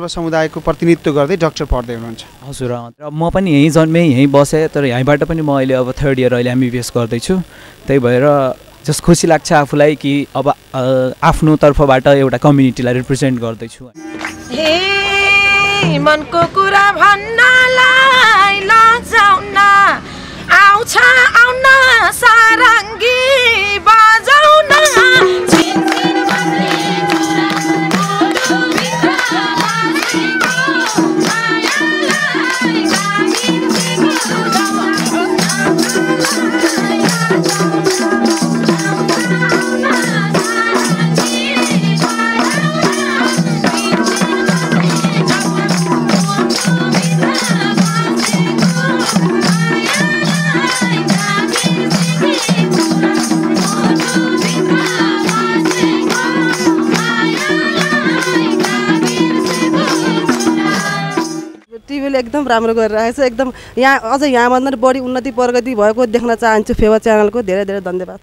सर्वसमुदायको प्रतिनिधित्व गर्दै डाक्टर पढ्दै हुनुहुन्छ। हजुर र म पनि यहीँ जन्मेँ यहीँ बसेँ तर यहीँबाट पनि म अहिले अब 3rd इयर अहिले MBBS गर्दैछु। त्यही भएर जस खुसी लाग्छ आफूलाई कि अब आफ्नो तर्फबाट एउटा कम्युनिटीलाई रिप्रेजेन्ट गर्दैछु। हे मनको कुरा भन्नलाई लजाउन आउँछ आउन सारङ्गी बजाउन टिभीले एकदम राम्रो गरिरहेको छ। एकदम यहाँ अझ यहाँभन्दा बढी उन्नति प्रगति भएको देख्न चाहन्छु। फेवा च्यानलको धेरै धेरै धन्यवाद।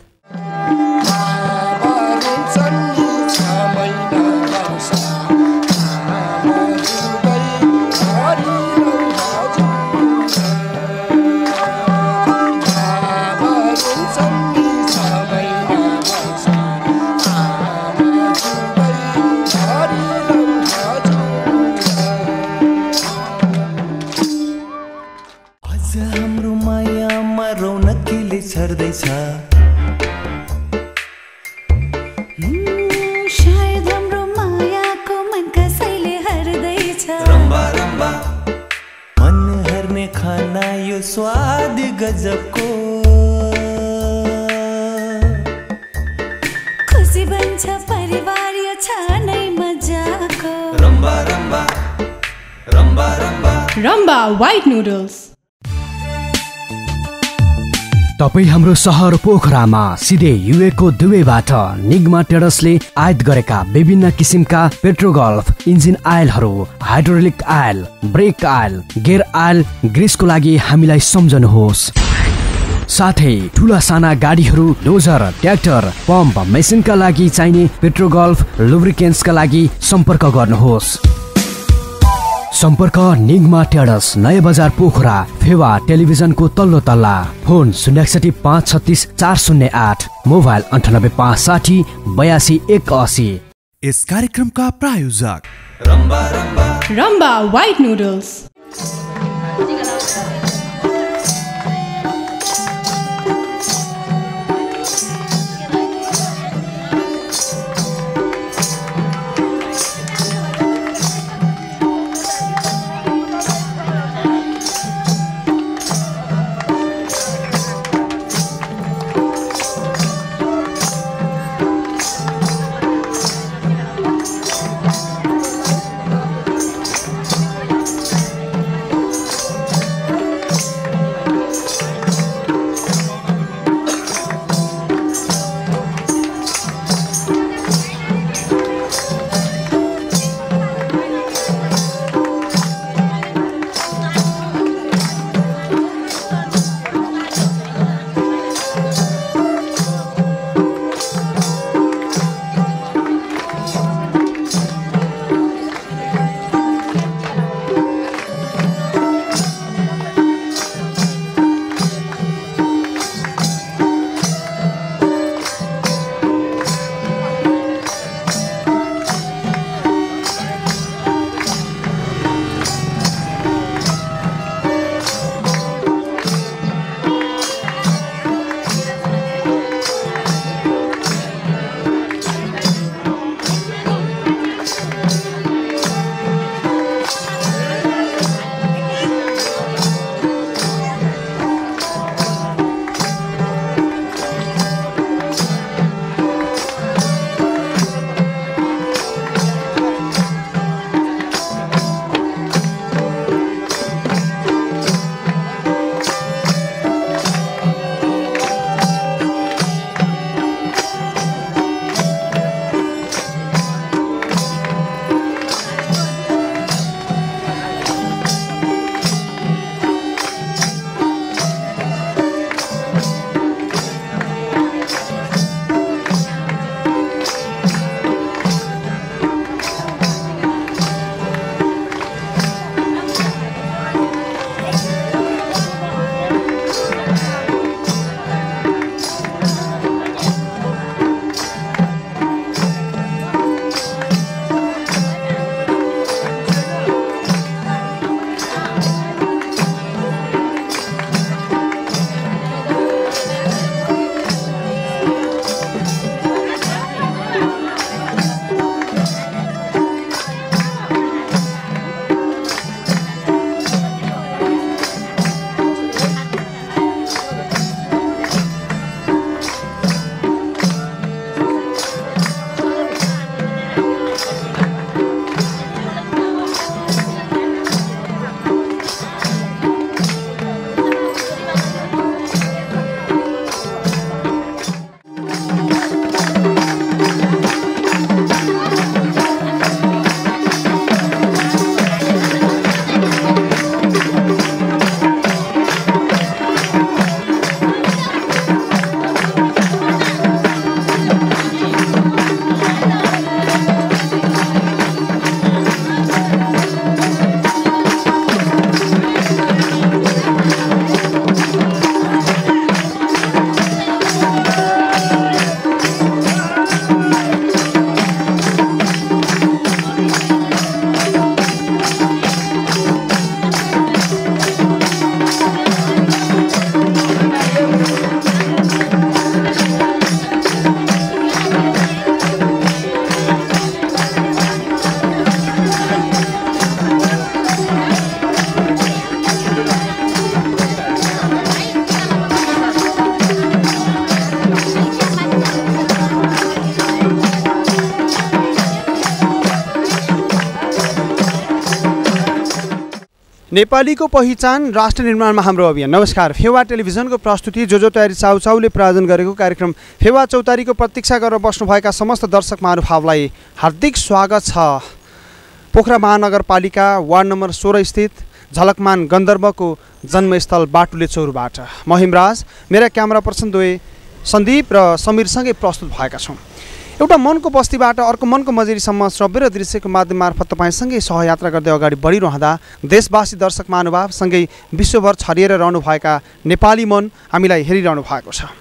शायद हाम्रो मायाको मन कसैले हर्दैछ। रम्बा रम्बा मन हर्ने खाना यो स्वाद गजबको खुसी बन्छ परिवार यो छ नै मजाको। Rumba Rumba Rumba Rumba Rumba white noodles. तपाईँ हाम्रो सहर पोखरामा सिधै युए को दुबईबाट निग्मा ट्रेडर्सले आयात गरेका विभिन्न किसिमका पेट्रोगल्फ इन्जिन आयलहरू, hydraulic oil, brake oil, gear oil, ग्रिसको लागि हामीलाई सम्झनुहोस्। साथै ठुला साना गाडीहरू, डोजर, ट्र्याक्टर, पम्प, मेसिनका लागि चाहिने पेट्रोगल्फ लुब्रिकेन्ट्सका लागि सम्पर्क गर्नुहोस्। सम्पर्क निग्मा ट्रेडर्स, नयाँ बजार पोखरा, फेवा टेलिभिजनको तल्लो तल्ला। Phone 061 536 408, mobile 98 560 82 81। इस कार्यक्रमका प्रायोजक Rumba Rumba Rumba white noodles. नेपालीको पहिचान राष्ट्र निर्माणमा हाम्रो अभियान। नमस्कार, फेवा टेलिभिजनको प्रस्तुति जो तयारी चाउचाउले प्रायोजन गरेको कार्यक्रम फेवा चौतारीको प्रतीक्षा गरेर बस्नुभएका समस्त दर्शक महानुभावलाई हार्दिक स्वागत छ। पोखरा महानगरपालिका वार्ड नम्बर 16 स्थित झलकमान गन्धर्वको जन्मस्थल बाटुले चौरबाट म हिमराज, मेरा क्यामेरा पर्सन दुवै सन्दीप र समीरसँगै प्रस्तुत भएका छौँ। एउटा मनको बस्तीबाट अर्को मनको मजेरीसम्म श्रव्य र दृश्यको माध्यम मार्फत तपाईँसँगै सहयात्रा गर्दै अगाडि बढिरहँदा देशवासी दर्शक महानुभावसँगै विश्वभर छरिएर रहनुभएका नेपाली मन हामीलाई हेरिरहनु भएको छ।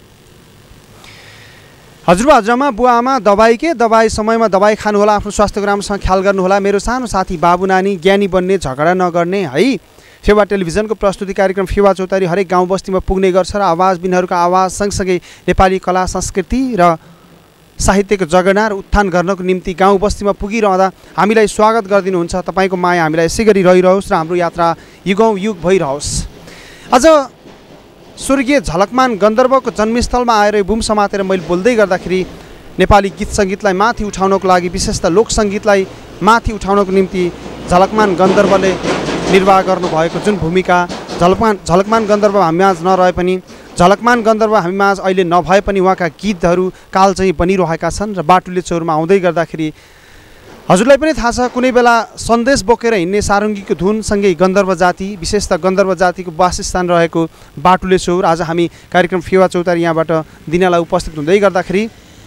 हजुरबा हजुरआमा बुवा आमा दबाई समयमा दबाई खानुहोला, आफ्नो स्वास्थ्यको राम्रोसँग ख्याल गर्नुहोला। मेरो सानो साथी बाबु नानी ज्ञानी बन्ने, झगडा नगर्ने है। फेवा टेलिभिजनको प्रस्तुति कार्यक्रम फेवा चौतारी हरेक गाउँ बस्तीमा पुग्ने गर्छ र आवाजबिनहरूको आवाज सँगसँगै नेपाली कला संस्कृति र साहित्यको जगेर्ना र उत्थान गर्नको निम्ति गाउँ बस्तीमा पुगिरहँदा हामीलाई स्वागत गरिदिनुहुन्छ। तपाईँको माया हामीलाई यसै गरी रहिरहोस् र हाम्रो यात्रा युगौँ युग भइरहोस्। आज स्वर्गीय झलकमान गन्धर्वको जन्मस्थलमा आएर बुम समातेर मैले बोल्दै गर्दाखेरि नेपाली गीत सङ्गीतलाई माथि उठाउनको लागि, विशेषतः लोकसङ्गीतलाई माथि उठाउनको निम्ति झलकमान गन्धर्वले निर्वाह गर्नुभएको जुन भूमिका, झलकमान गन्धर्व हामीमाझ नरहे पनि, झलकमान गन्धर्व हामीमाझ अहिले नभए पनि उहाँका गीतहरू काल चाहिँ बनिरहेका छन् र बाटुले चौरमा आउँदै गर्दाखेरि हजुरलाई पनि थाहा छ, कुनै बेला सन्देश बोकेर हिँड्ने सारङ्गीको धुनसँगै गन्धर्व जाति, विशेषतः गन्धर्व जातिको वासस्थान रहेको बाटुले चौर। आज हामी कार्यक्रम फेवा चौतारी यहाँबाट दिनलाई उपस्थित हुँदै गर्दाखेरि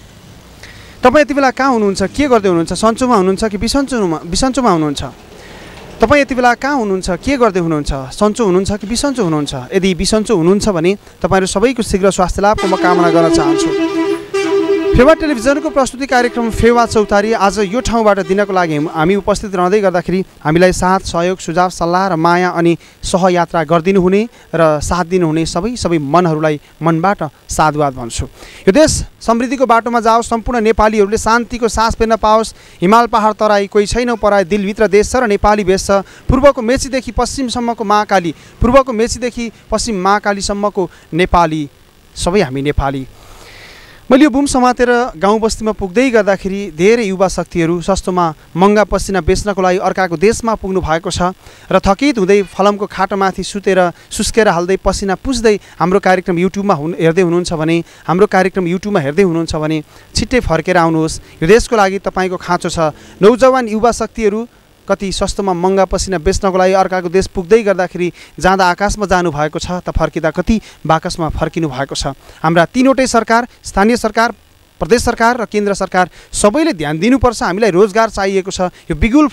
तपाईँ यति बेला कहाँ हुनुहुन्छ, के गर्दै हुनुहुन्छ? सन्चोमा हुनुहुन्छ कि बिसन्चोमा हुनुहुन्छ? तपाईँ यति बेला कहाँ हुनुहुन्छ, के गर्दै हुनुहुन्छ? सन्चो हुनुहुन्छ कि बिसन्चो हुनुहुन्छ? यदि बिसन्चो हुनुहुन्छ भने तपाईँहरू सबैको शीघ्र स्वास्थ्य लाभको म कामना गर्न चाहन्छु। फेवा टेलिभिजनको प्रस्तुति कार्यक्रम फेवा चौतारी आज यो ठाउँबाट दिनको लागि हामी उपस्थित रहँदै गर्दाखेरि हामीलाई साथ, सहयोग, सुझाव, सल्लाह र माया अनि सहयात्रा गरिदिनुहुने र साथ दिनुहुने सबै मनहरूलाई मनबाट साधुवाद भन्छु। यो देश समृद्धिको बाटोमा जाओस्, सम्पूर्ण नेपालीहरूले शान्तिको सास फेर्न पाओस्। हिमाल पहाड तराई कोही छैन पराई, दिलभित्र देश छ र नेपाली बेस छ। पूर्वको मेचीदेखि पश्चिमसम्मको महाकाली, पूर्वको मेचीदेखि पश्चिम महाकालीसम्मको नेपाली, सबै हामी नेपाली। मैले यो बुम समातेर गाउँ बस्तीमा पुग्दै गर्दाखेरि धेरै युवा शक्तिहरू सस्तोमा महँगा पसिना बेच्नको लागि अर्काको देशमा पुग्नु भएको छ र थकित हुँदै फलमको खाटोमाथि सुतेर सुस्केर हाल्दै पसिना पुस्दै हाम्रो कार्यक्रम युट्युबमा हेर्दै हुनुहुन्छ भने, हाम्रो कार्यक्रम युट्युबमा हेर्दै हुनुहुन्छ भने छिट्टै फर्केर आउनुहोस्। यो देशको लागि तपाईँको खाँचो छ। नौजवान युवा शक्तिहरू कति सस्तोमा महँगा पसिना बेच्नको लागि अर्काको देश पुग्दै गर्दाखेरि जाँदा आकाशमा जानुभएको छ त फर्किँदा कति बाकसमा फर्किनु भएको छ। हाम्रा तीनवटै सरकार, स्थानीय सरकार, प्रदेश सरकार र केन्द्र सरकार सबैले ध्यान दिनुपर्छ। हामीलाई रोजगार चाहिएको छ। यो बिगुल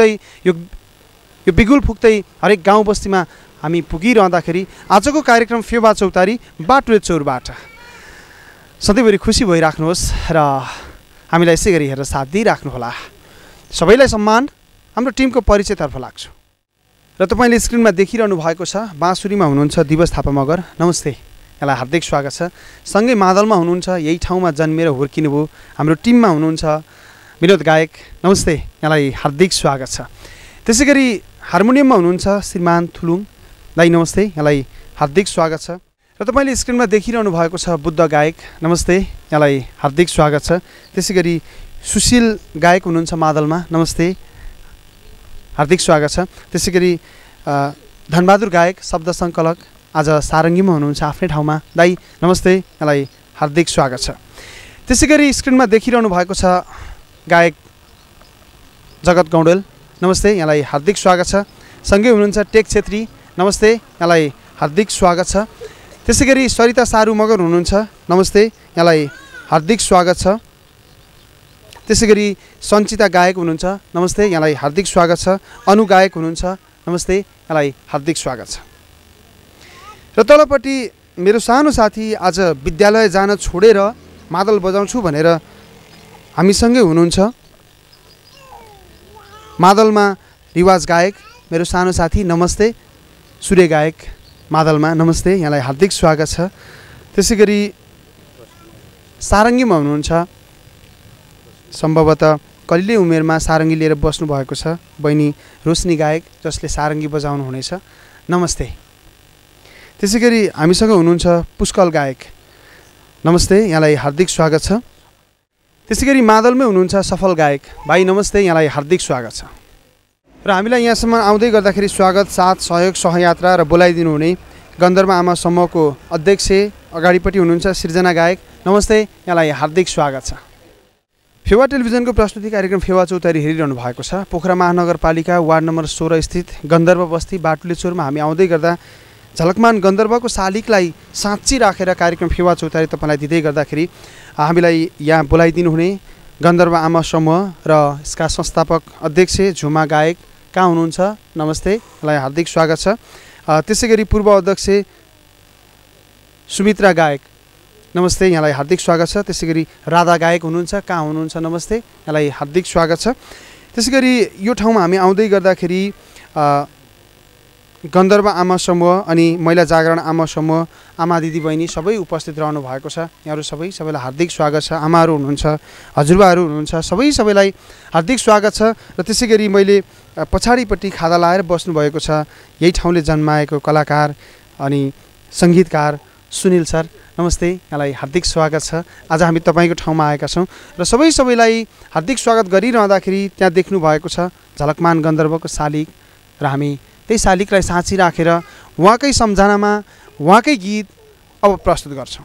फुक्दै हरेक गाउँ बस्तीमा हामी पुगिरहँदाखेरि आजको कार्यक्रम फेवा चौतारी बाटुले चौरबाट सधैँभरि खुसी भइराख्नुहोस् र हामीलाई यसै गरी हेरेर साथ दिइराख्नुहोला। सबैलाई सम्मान। हाम्रो टिमको परिचयतर्फ लाग्छु र तपाईँले स्क्रिनमा देखिरहनु भएको छ बाँसुरीमा हुनुहुन्छ दिवस थापा मगर, नमस्ते, यहाँलाई हार्दिक स्वागत छ। सँगै मादलमा हुनुहुन्छ, यही ठाउँमा जन्मेर हुर्किनुभयो, हाम्रो टिममा हुनुहुन्छ विनोद गायक, नमस्ते, यहाँलाई हार्दिक स्वागत छ। त्यसै गरी हार्मोनियममा हुनुहुन्छ श्रीमान थुलुङ दाई, नमस्ते, यहाँलाई हार्दिक स्वागत छ। र तपाईँले स्क्रिनमा देखिरहनु भएको छ बुद्ध गायक, नमस्ते, यहाँलाई हार्दिक स्वागत छ। त्यसै गरी सुशील गायक हुनुहुन्छ मादलमा, नमस्ते, हार्दिक स्वागत छ। त्यसै गरी धनबहादुर गायक शब्द सङ्कलक आज सारङ्गीमा हुनुहुन्छ आफ्नै ठाउँमा, दाई नमस्ते, यहाँलाई हार्दिक स्वागत छ। त्यसै गरी स्क्रिनमा देखिरहनु भएको छ गायक जगत गौडेल, नमस्ते, यहाँलाई हार्दिक स्वागत छ। सँगै हुनुहुन्छ टेक छेत्री, नमस्ते, यहाँलाई हार्दिक स्वागत छ। त्यसै गरी सरिता सारू मगर हुनुहुन्छ, नमस्ते, यहाँलाई हार्दिक स्वागत छ। त्यसै गरी सञ्चिता गायक हुनुहुन्छ, नमस्ते, यहाँलाई हार्दिक स्वागत छ। अनु गायक हुनुहुन्छ, नमस्ते, यहाँलाई हार्दिक स्वागत छ। र तलपट्टि मेरो सानो साथी आज विद्यालय जान छोडेर मादल बजाउँछु भनेर हामीसँगै हुनुहुन्छ, मादलमा रिवाज गायक मेरो सानो साथी, नमस्ते, सूर्य गायक मादलमा, नमस्ते, यहाँलाई हार्दिक स्वागत छ। त्यसै गरी सारङ्गीमा हुनुहुन्छ, सम्भवतः कलिलै उमेरमा सारङ्गी लिएर बस्नुभएको छ बहिनी रोशनी गायक, जसले सारङ्गी बजाउनु हुनेछ, नमस्ते। त्यसै गरी हामीसँग हुनुहुन्छ पुष्कल गायक, नमस्ते, यहाँलाई हार्दिक स्वागत छ। त्यसै गरी मादलमै हुनुहुन्छ सफल गायक भाइ, नमस्ते, यहाँलाई हार्दिक स्वागत छ। र र हामीलाई यहाँसम्म आउँदै गर्दाखेरि स्वागत साथ सहयोग सहयात्रा र बोलाइदिनु हुने गन्धर्व आमा समूहको अध्यक्ष अगाडिपट्टि हुनुहुन्छ सृजना गायक। नमस्ते, यहाँलाई हार्दिक स्वागत छ। फेवा टेलिभिजनको प्रस्तुति कार्यक्रम फेवा चौतारी हेरिरहनु भएको छ। पोखरा महानगरपालिका वार्ड नम्बर 16 स्थित गन्धर्व बस्ती बाटुलेचोरमा हामी आउँदै गर्दा झलकमान गन्धर्वको शालिगलाई साँच्ची राखेर कार्यक्रम फेवा चौतारी तपाईँलाई दिँदै गर्दाखेरि हामीलाई यहाँ बोलाइदिनु हुने गन्धर्व आमा समूह र यसका संस्थापक अध्यक्ष झुमा गायक कहाँ हुनुहुन्छ? नमस्ते, यहाँलाई हार्दिक स्वागत छ। त्यसै गरी पूर्व अध्यक्ष सुमित्रा गायक, नमस्ते, यहाँलाई हार्दिक स्वागत छ। त्यसै गरी राधा गायक हुनुहुन्छ, कहाँ हुनुहुन्छ? नमस्ते, यहाँलाई हार्दिक स्वागत छ। त्यसै गरी यो ठाउँमा हामी आउँदै गर्दाखेरि गन्धर्व आमा समूह अनि महिला जागरण आमा समूह, आमा दिदी बहिनी सबै उपस्थित रहनु भएको छ। यहाँहरू सबैलाई हार्दिक स्वागत छ। आमाहरू हुनुहुन्छ, हजुरबाहरू हुनुहुन्छ, सबैलाई हार्दिक स्वागत छ। र त्यसै गरी मैले पछाडिपट्टि खादा लाएर बस्नुभएको छ यही ठाउँले जन्माएको कलाकार अनि सङ्गीतकार सुनिल सर। नमस्ते, यहाँलाई हार्दिक स्वागत छ। आज हामी तपाईँको ठाउँमा आएका छौँ र सबैलाई हार्दिक स्वागत गरिरहँदाखेरि त्यहाँ देख्नु भएको छ झलकमान गन्धर्वको शालिग र हामी त्यही शालिगलाई साँची राखेर उहाँकै सम्झनामा उहाँकै गीत अब प्रस्तुत गर्छौँ।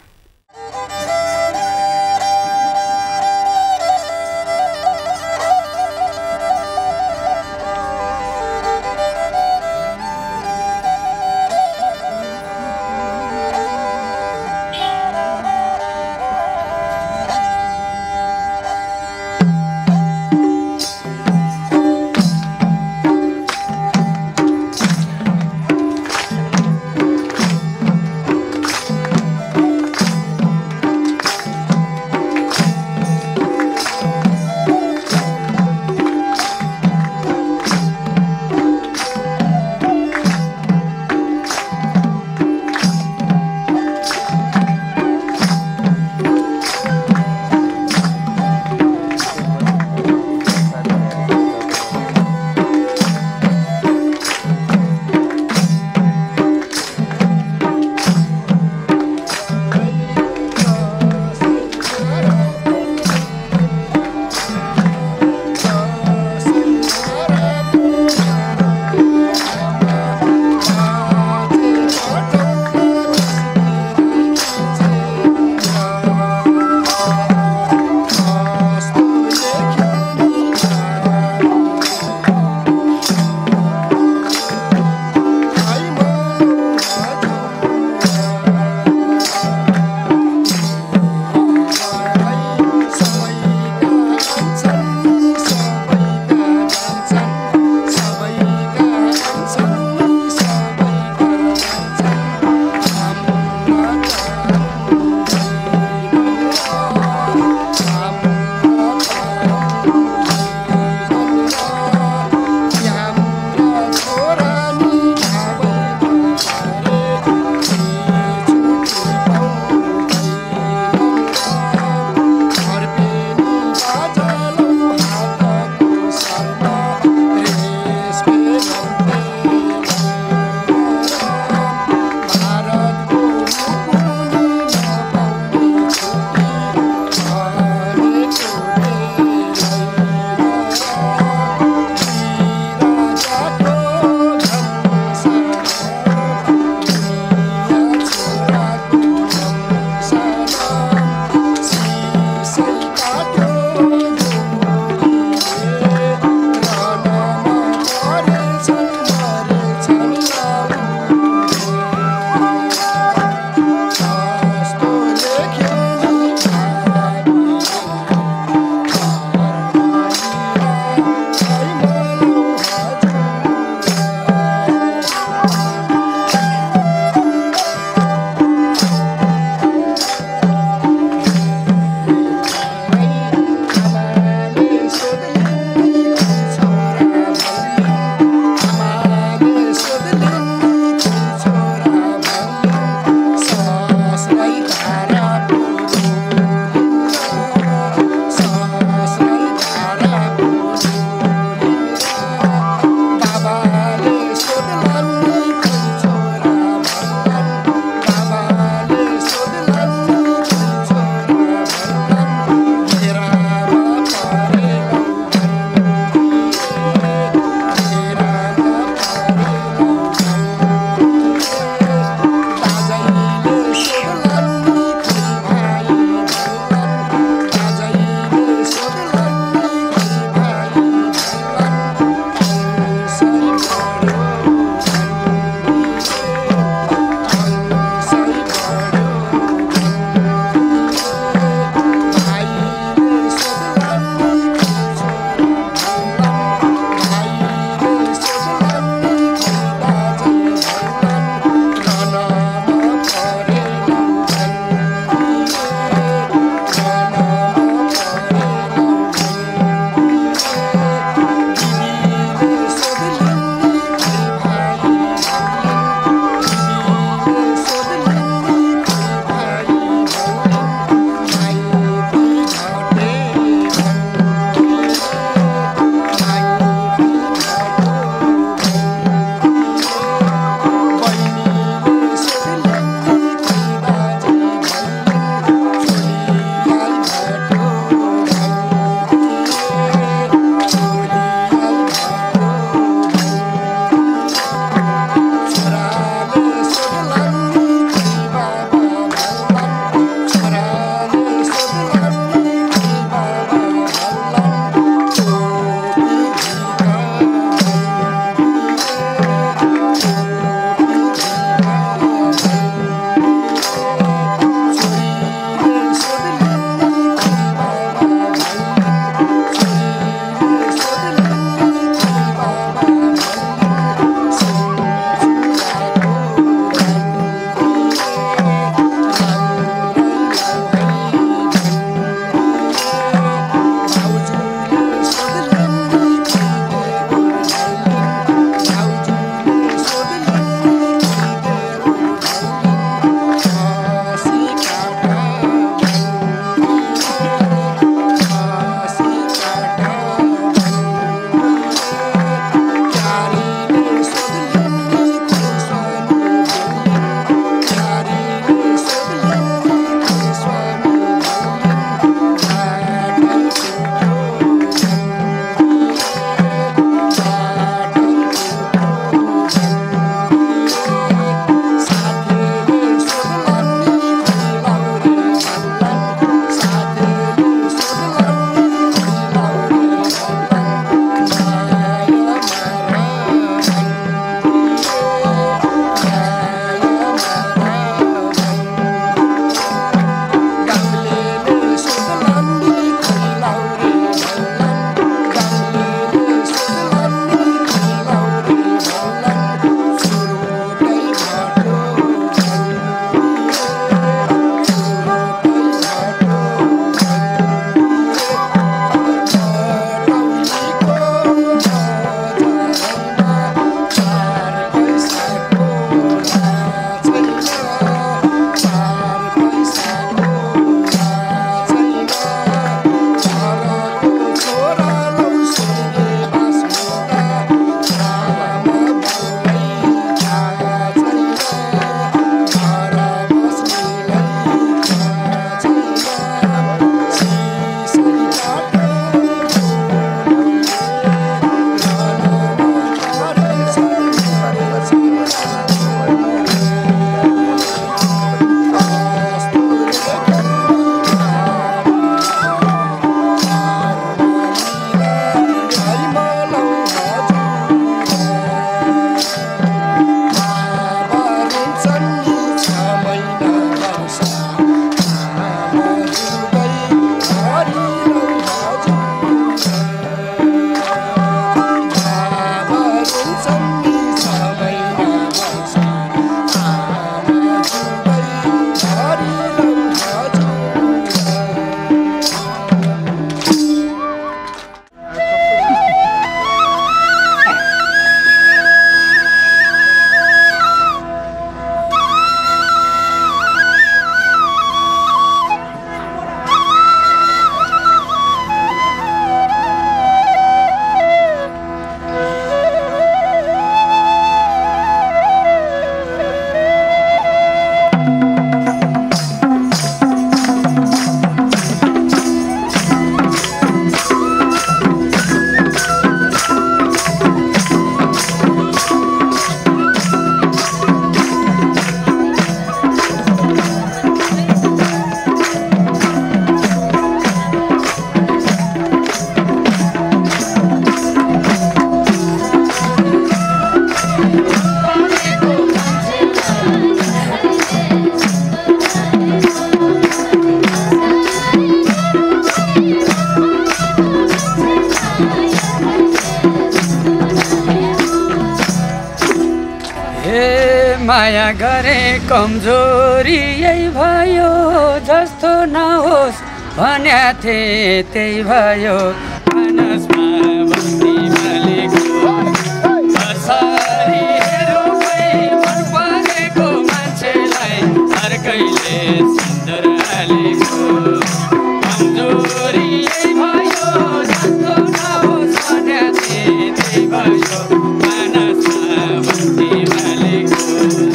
हे माया गरे कमजोरी यही भयो जस्तो नहोस् भन्या थिए त्यही भयो मानसमा बस्ती मालेको कसरी हेरौँ खै मन परेको मान्छेलाई अर्कैले सुन्दर हालेको कमजोरी यही भयो जस्तो नहोस् भन्या थिए त्यही भयो मानसमा बस्ती मालेको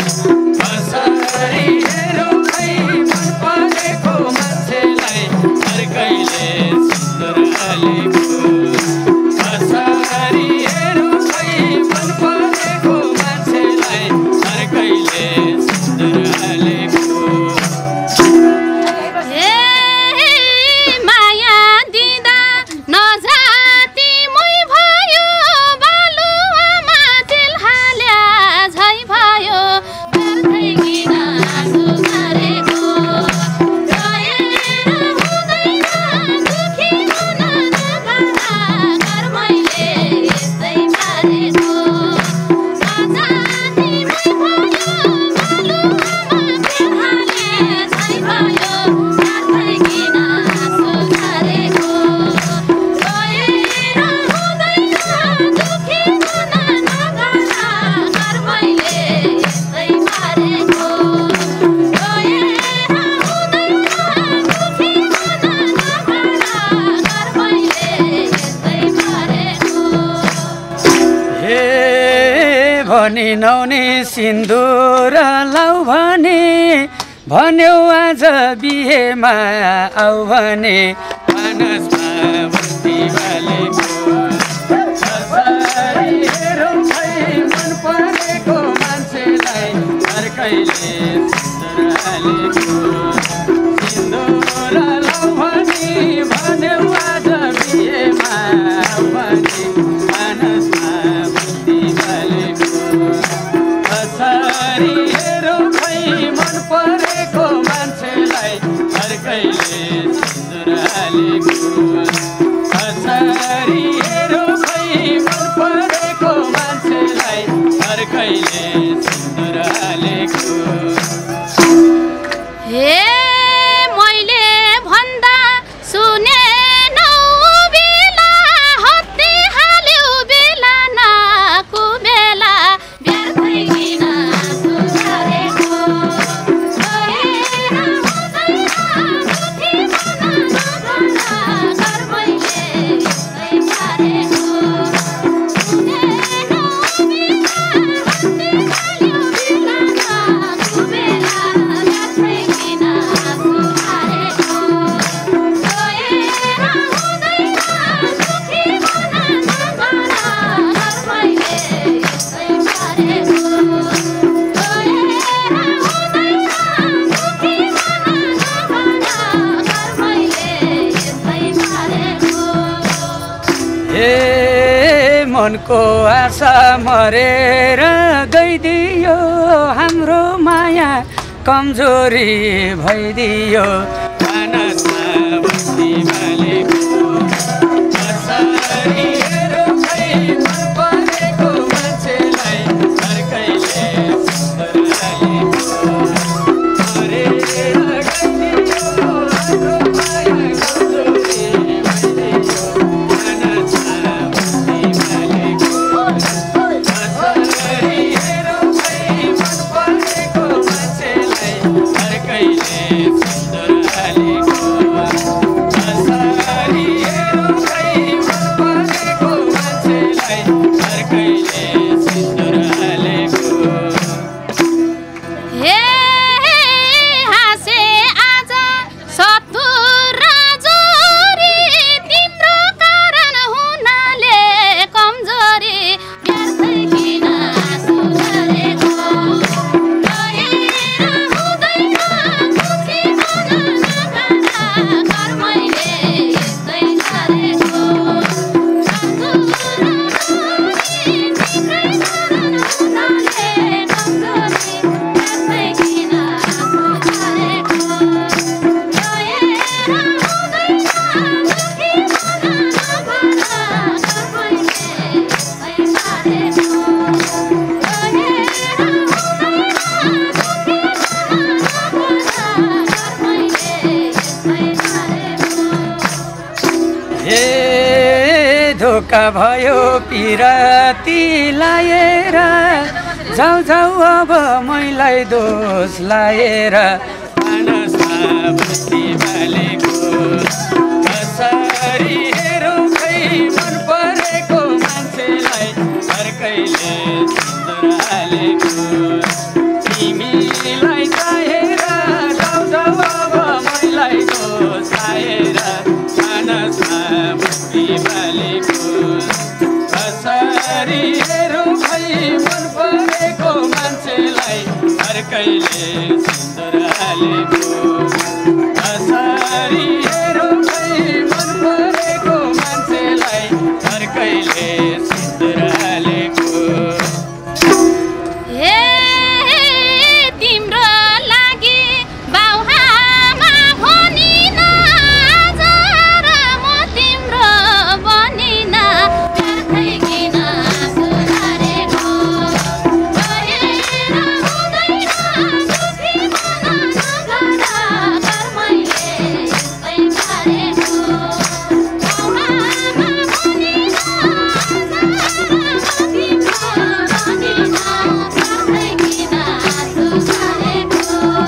कसरी हेरौँ खै मन परेको मान्छेलाई अर्कैले सुन्दर हालेको कसरी हेरौँ खै मन परेको मान्छेलाई अर्कैले सुन्दर हालेको माया दिँदा नजाति मै भयो बालुवामा तेल हाल्या झै भयो किन आँसु झरेको गएर हुँदैन दुखी हुन नगर्दा कर्मैले यस्तै पारेको नजाति मै भयो बालुवामा तेल हाल्या झै भयो किन आँसु झरेको गएर हुँदैन दुखी हुन नगर्दा कर्मैले यस्तै पारेको गएर हुँदैन दुखी हुन नगर्दा कर्मैले यस्तै पारेको हे भनी नौनी सिन्दुर लाउ भने भन्यौ आज बिहेमा आऊ भने मानसमा बस्ती बालेको कसरी हेरौँ खै मन परेको मान्छेलाई अर्कैले सुन्दर हालेको सिन्दुर लाउ भने भन्यौ आज बिहेमा आऊ भने मानसमा बस्ती बालेको कसरी हेरौँ खै मन परेको मान्छेलाई अर्कैले सुन्दर हालेको कसरी हेरौँ खै मन परेको मान्छेलाई अर्कैले सुन्दर हालेको हे मैले भन्दा सुनेनौ बेला हत्ती हाल्यौ बेला नाकु बेला व्यर्थै किन आँसु झरेको गएर हुँदैन दुखी हुन नगर्दा कर्मैले यस्तै पारेको सुनेनौ बेला हत्ती हाल्यौ बेला नाकु बेला व्यर्थै किन आँसु झरेको गएर हुँदैन दुखी हुन नगर्दा कर्मैले यस्तै पारेको गएर हुँदैन दुखी हुन नगर्दा कर्मैले यस्तै पारेको हे मनको आशा मरेर गइदियो हाम्रो माया कमजोरी भइदियो मानसमा बस्ती बालेको कसरी हेरौँ खै मन परेको मान्छेलाई अर्कैले सुन्दर हालेको मरेर गइदियो हाम्रो माया कमजोरी भइदियो मानसमा बस्ती बालेको कसरी हेरौँ खै मन परेको मान्छेलाई अर्कैले सुन्दर हालेको कसरी हेरौँ खै मन परेको ढुक्का भयो पिरती लाएर जाऊ जाऊ अब मैलाई दोष लाएर मानसमा बस्ती बालेको कसरी हेरौँ खै मन परेको मान्छेलाई अर्कैले सिन्दुर हालेको तिमीलाई चाहेर जाऊ जाऊ अब मैलाई दोष लाएर मानसमा बस्ती बालेको कसरी हेरौँ खै मन परेको मान्छेलाई अर्कैले सिन्दुर हालेको कसरी हेरौँ खै मन परेको मान्छेलाई अर्कैले सिन्दुर हालेको तिम्रो लागि बाउआमा भनिन आज र म तिम्रो बनिन व्यर्थै किन सुधारेको गएर हुँदैन दुखी मन नगर कर्मैले यस्तै पारेको बाउआमा भनिन आज र म तिम्रो बनिन व्यर्थै किन सुधारेको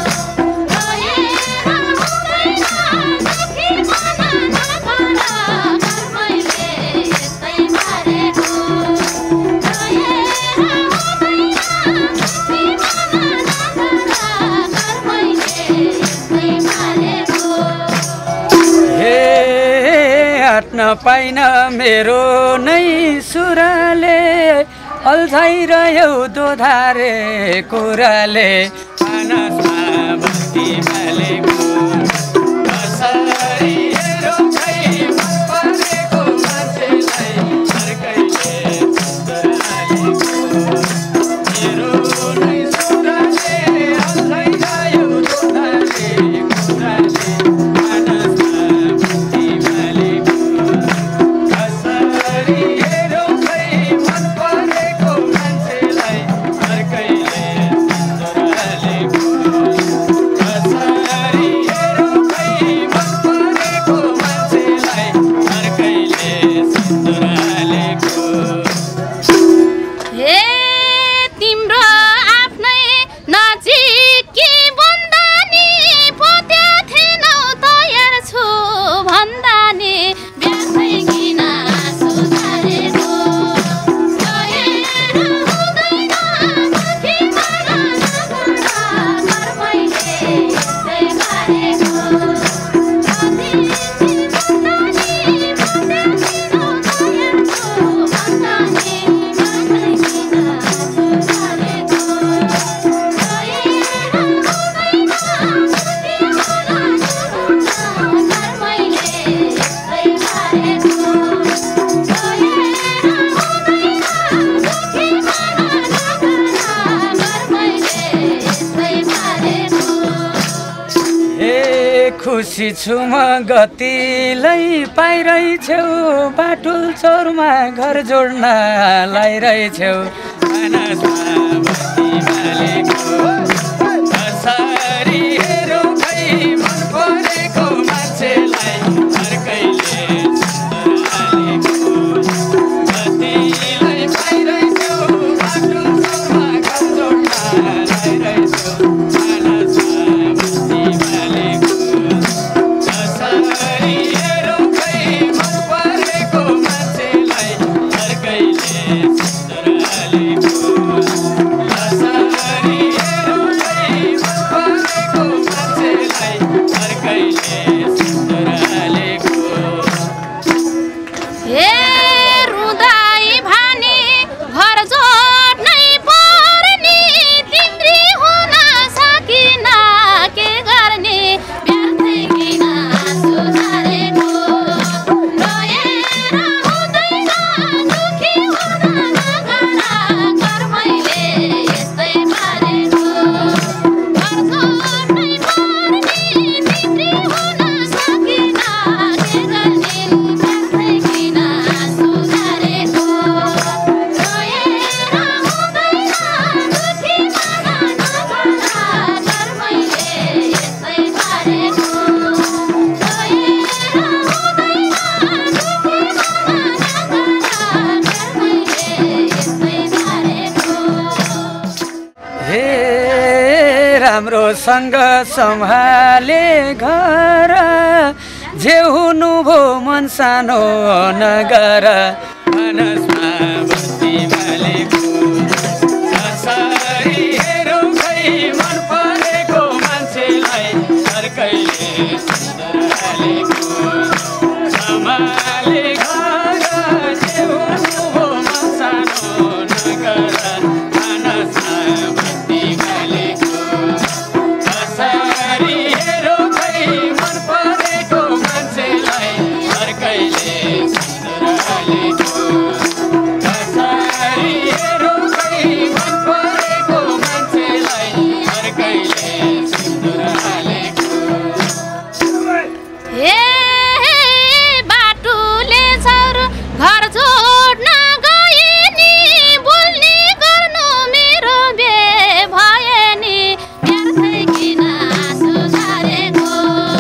गएर हुँदैन दुखी मन नगर कर्मैले यस्तै पारेको गएर हुँदैन दुखी मन नगर कर्मैले यस्तै पारेको हे आट्न पाइन मेरो नै सुरले अल्झाइरह्यौ दोधारे कुराले मानसमा बस्ती बालेको कसरी हेरौँ खै मन परेको मान्छेलाई अर्कैले सिन्दुर हालेको मेरो नै सुरले अल्झाइरह्यौ दोधारे कुराले मानसमा बस्ती बालेको कसरी हेरौँ खै मन परेको मान्छेलाई अर्कैले सिन्दुर हालेको कसरी हेरौँ खै मन परेको मान्छेलाई अर्कैले सिन्दुर हालेको हे तिम्रो आफ्नै नजिकी बन्दानी पोत्या थिएनौ तयार छु भन्दा नि व्यर्थै किन सुधारेको गएर हुँदैन दुखी मन नगर कर्मैले यस्तै पारेको कति बन्दानी पोत्या थिएनौ तयार छु भन्दा नि व्यर्थै किन सुधारेको गएर हुँदैन दुखी मन नगर कर्मैले यस्तै पारेको गएर हुँदैन दुखी मन नगर कर्मैले यस्तै पारेको हे खुसी छु म गतिलै पाइरहेछौ बाटुल चौरमा घर जोड्न लाइरहेछौ मानसमा बस्ती बालेको कसरी हेरौँ खै मन परेको मान्छेलाई अर्कैले सिन्दुर हालेको गतिलै पाइरहेछौ बाटुल चौरमा घर जोड्न लाइरहेछौ मानसमा बस्ती बालेको कसरी हेरौँ खै मन परेको मान्छेलाई अर्कैले सिन्दुर हालेको हे राम्रोसँग सम्हाले घर जे हुनु भो मन सानो नगर मानसमा बस्ती बालेको कसरी हेरौँ खै मन परेको मान्छेलाई अर्कैले सुन्दर हालेको सम्हाले घर जे हुनु भो मन सानो नगर मानसमा बस्ती बालेको कसरी हेरौँ खै मन परेको मान्छेलाई अर्कैले सुन्दर हालेको कसरी हेरौँ खै मन परेको मान्छेलाई अर्कैले सुन्दर हालेको हे बाटुले छर घर छोड्न गए नि बोल्ने गर्नु मेरो बे भए नि व्यर्थै किन सुधारेको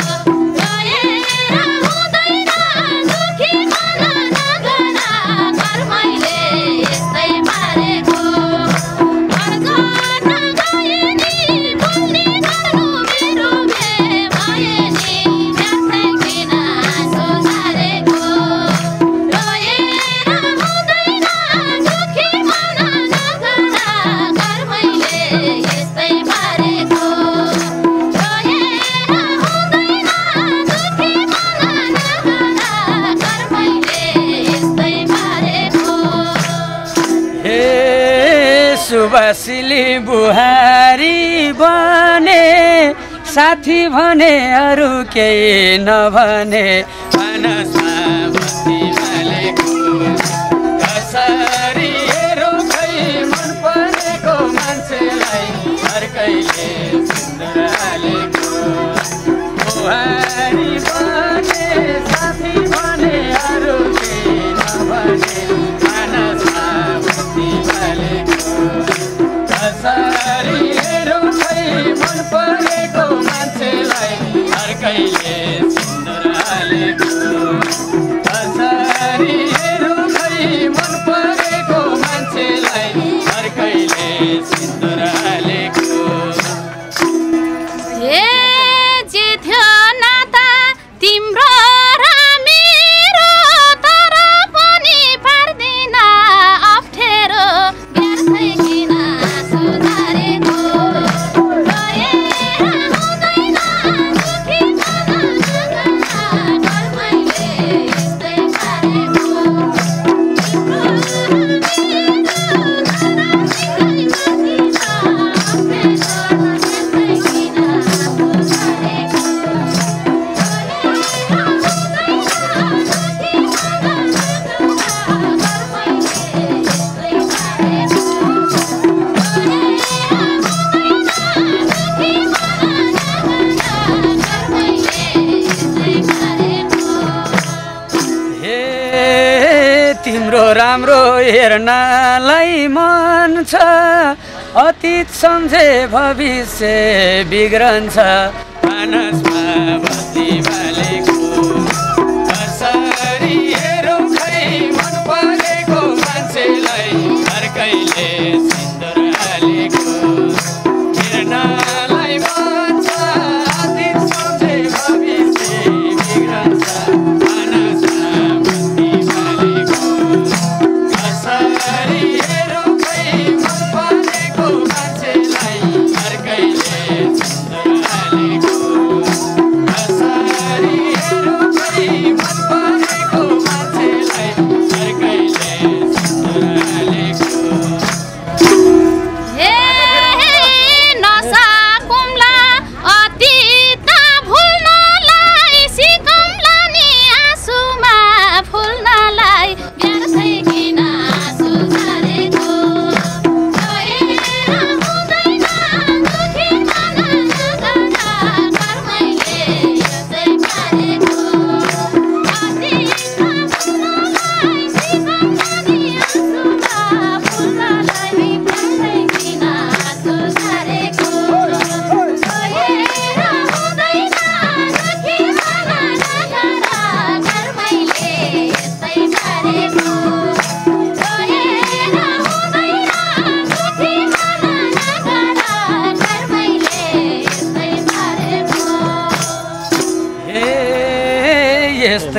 गएर हुँदैन दुखी मन नगर कर्मैले यस्तै पारेको घर छोड्न गए नि बोल्ने गर्नु मेरो बे भए नि व्यर्थै किन सुधारेको रोएर हुँदैन दुखी मन नगर कर्मैले यस्तै पारेको रोएर हुँदैन दुखी मन नगर कर्मैले यस्तै पारेको हे सुबासिली बुहारी बने साथी भने अरू केही नभने मानसमा बस्ती बालेको कसरी हेरौँ खै मन परेको मान्छेलाई अर्कैले सुन्दर हालेको बुहारी बने साथी भने अरू केही नभने मानसमा बस्ती बालेको कसरी हेरौँ खै मन परेको मान्छेलाई अर्कैले सुन्दर हालेको कसरी हेरौँ खै मन परेको मान्छेलाई अर्कैले सुन्दर हालेको हे जे थियो नाता तिम्रो र मेरो तर पनि पार्दैन अप्ठ्यारो व्यर्थै किन सुधारेको रोएर हुँदैन दुखी मन नगर कर्मैले यस्तै पारेको हे तिम्रो राम्रो हेर्नलाई मन छ अतीत सम्झे भविष्य बिग्रन्छ मानसमा बस्ती बालेको कसरी हेरौँ खै मन परेको मान्छेलाई अर्कैले सुन्दर हालेको हेर्नलाई मन छ अतीत सम्झे भविष्य बिग्रन्छ मानसमा बस्ती बालेको कसरी हेरौँ खै मन परेको मान्छेलाई अर्कैले सुन्दर हालेको कसरी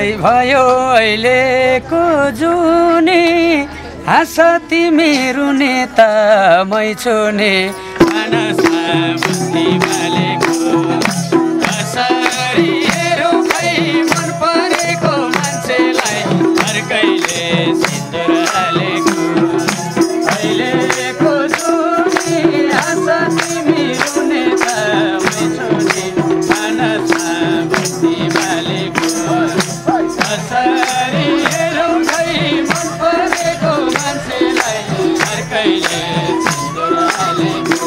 भयो अहिलेको जुनी हाँस तिमी रुने त मै छुने मानसमा बस्ती बालेको कसरी हेरौँ खै मन परेको मान्छेलाई अर्कैले सिन्दुर हालेको अहिलेको जुनी हाँस तिमी रुने त मै छुने मानसमा बस्ती बालेको कसरी हेरौँ खै मन परेको मान्छेलाई अर्कैले सिन्दुर हालेको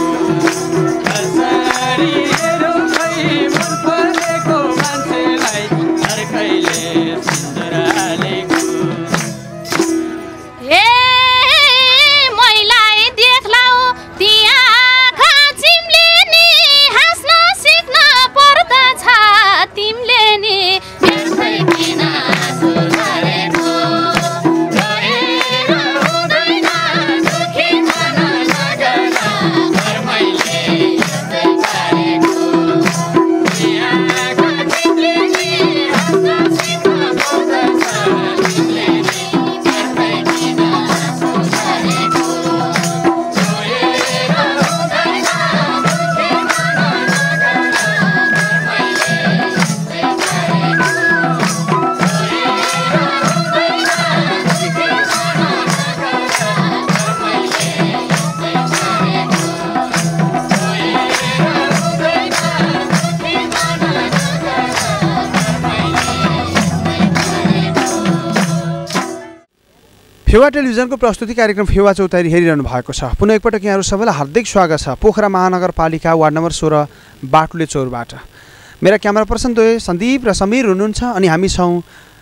कसरी हेरौँ खै मन परेको मान्छेलाई अर्कैले सिन्दुर हालेको ए मैलाई देख्लौ त्यहाँ चिम्ले नि हाँस्न सिक्न पर्दछ तिमीले नि हेर्दै किन आँसु झरेको गरेर हुँदैन दुखी मन नगर घरमैले यस्तै गरेको त्यहाँ चिम्ले नि हाँस्न सिक्न पर्दछ तिमीले नि हेर्दै किन आँसु झरेको गरेर हुँदैन दुखी मन नगर घरमैले यस्तै गरेको फेवा टेलिभिजनको प्रस्तुति कार्यक्रम फेवा चौतारी हेरिरहनु भएको छ। पुनः एकपटक यहाँहरू सबैलाई हार्दिक स्वागत छ पोखरा महानगरपालिका वार्ड नम्बर 16 बाटुले चौरबाट। मेरा क्यामेरा पर्सन द्वय सन्दीप र समीर हुनुहुन्छ अनि हामी छौँ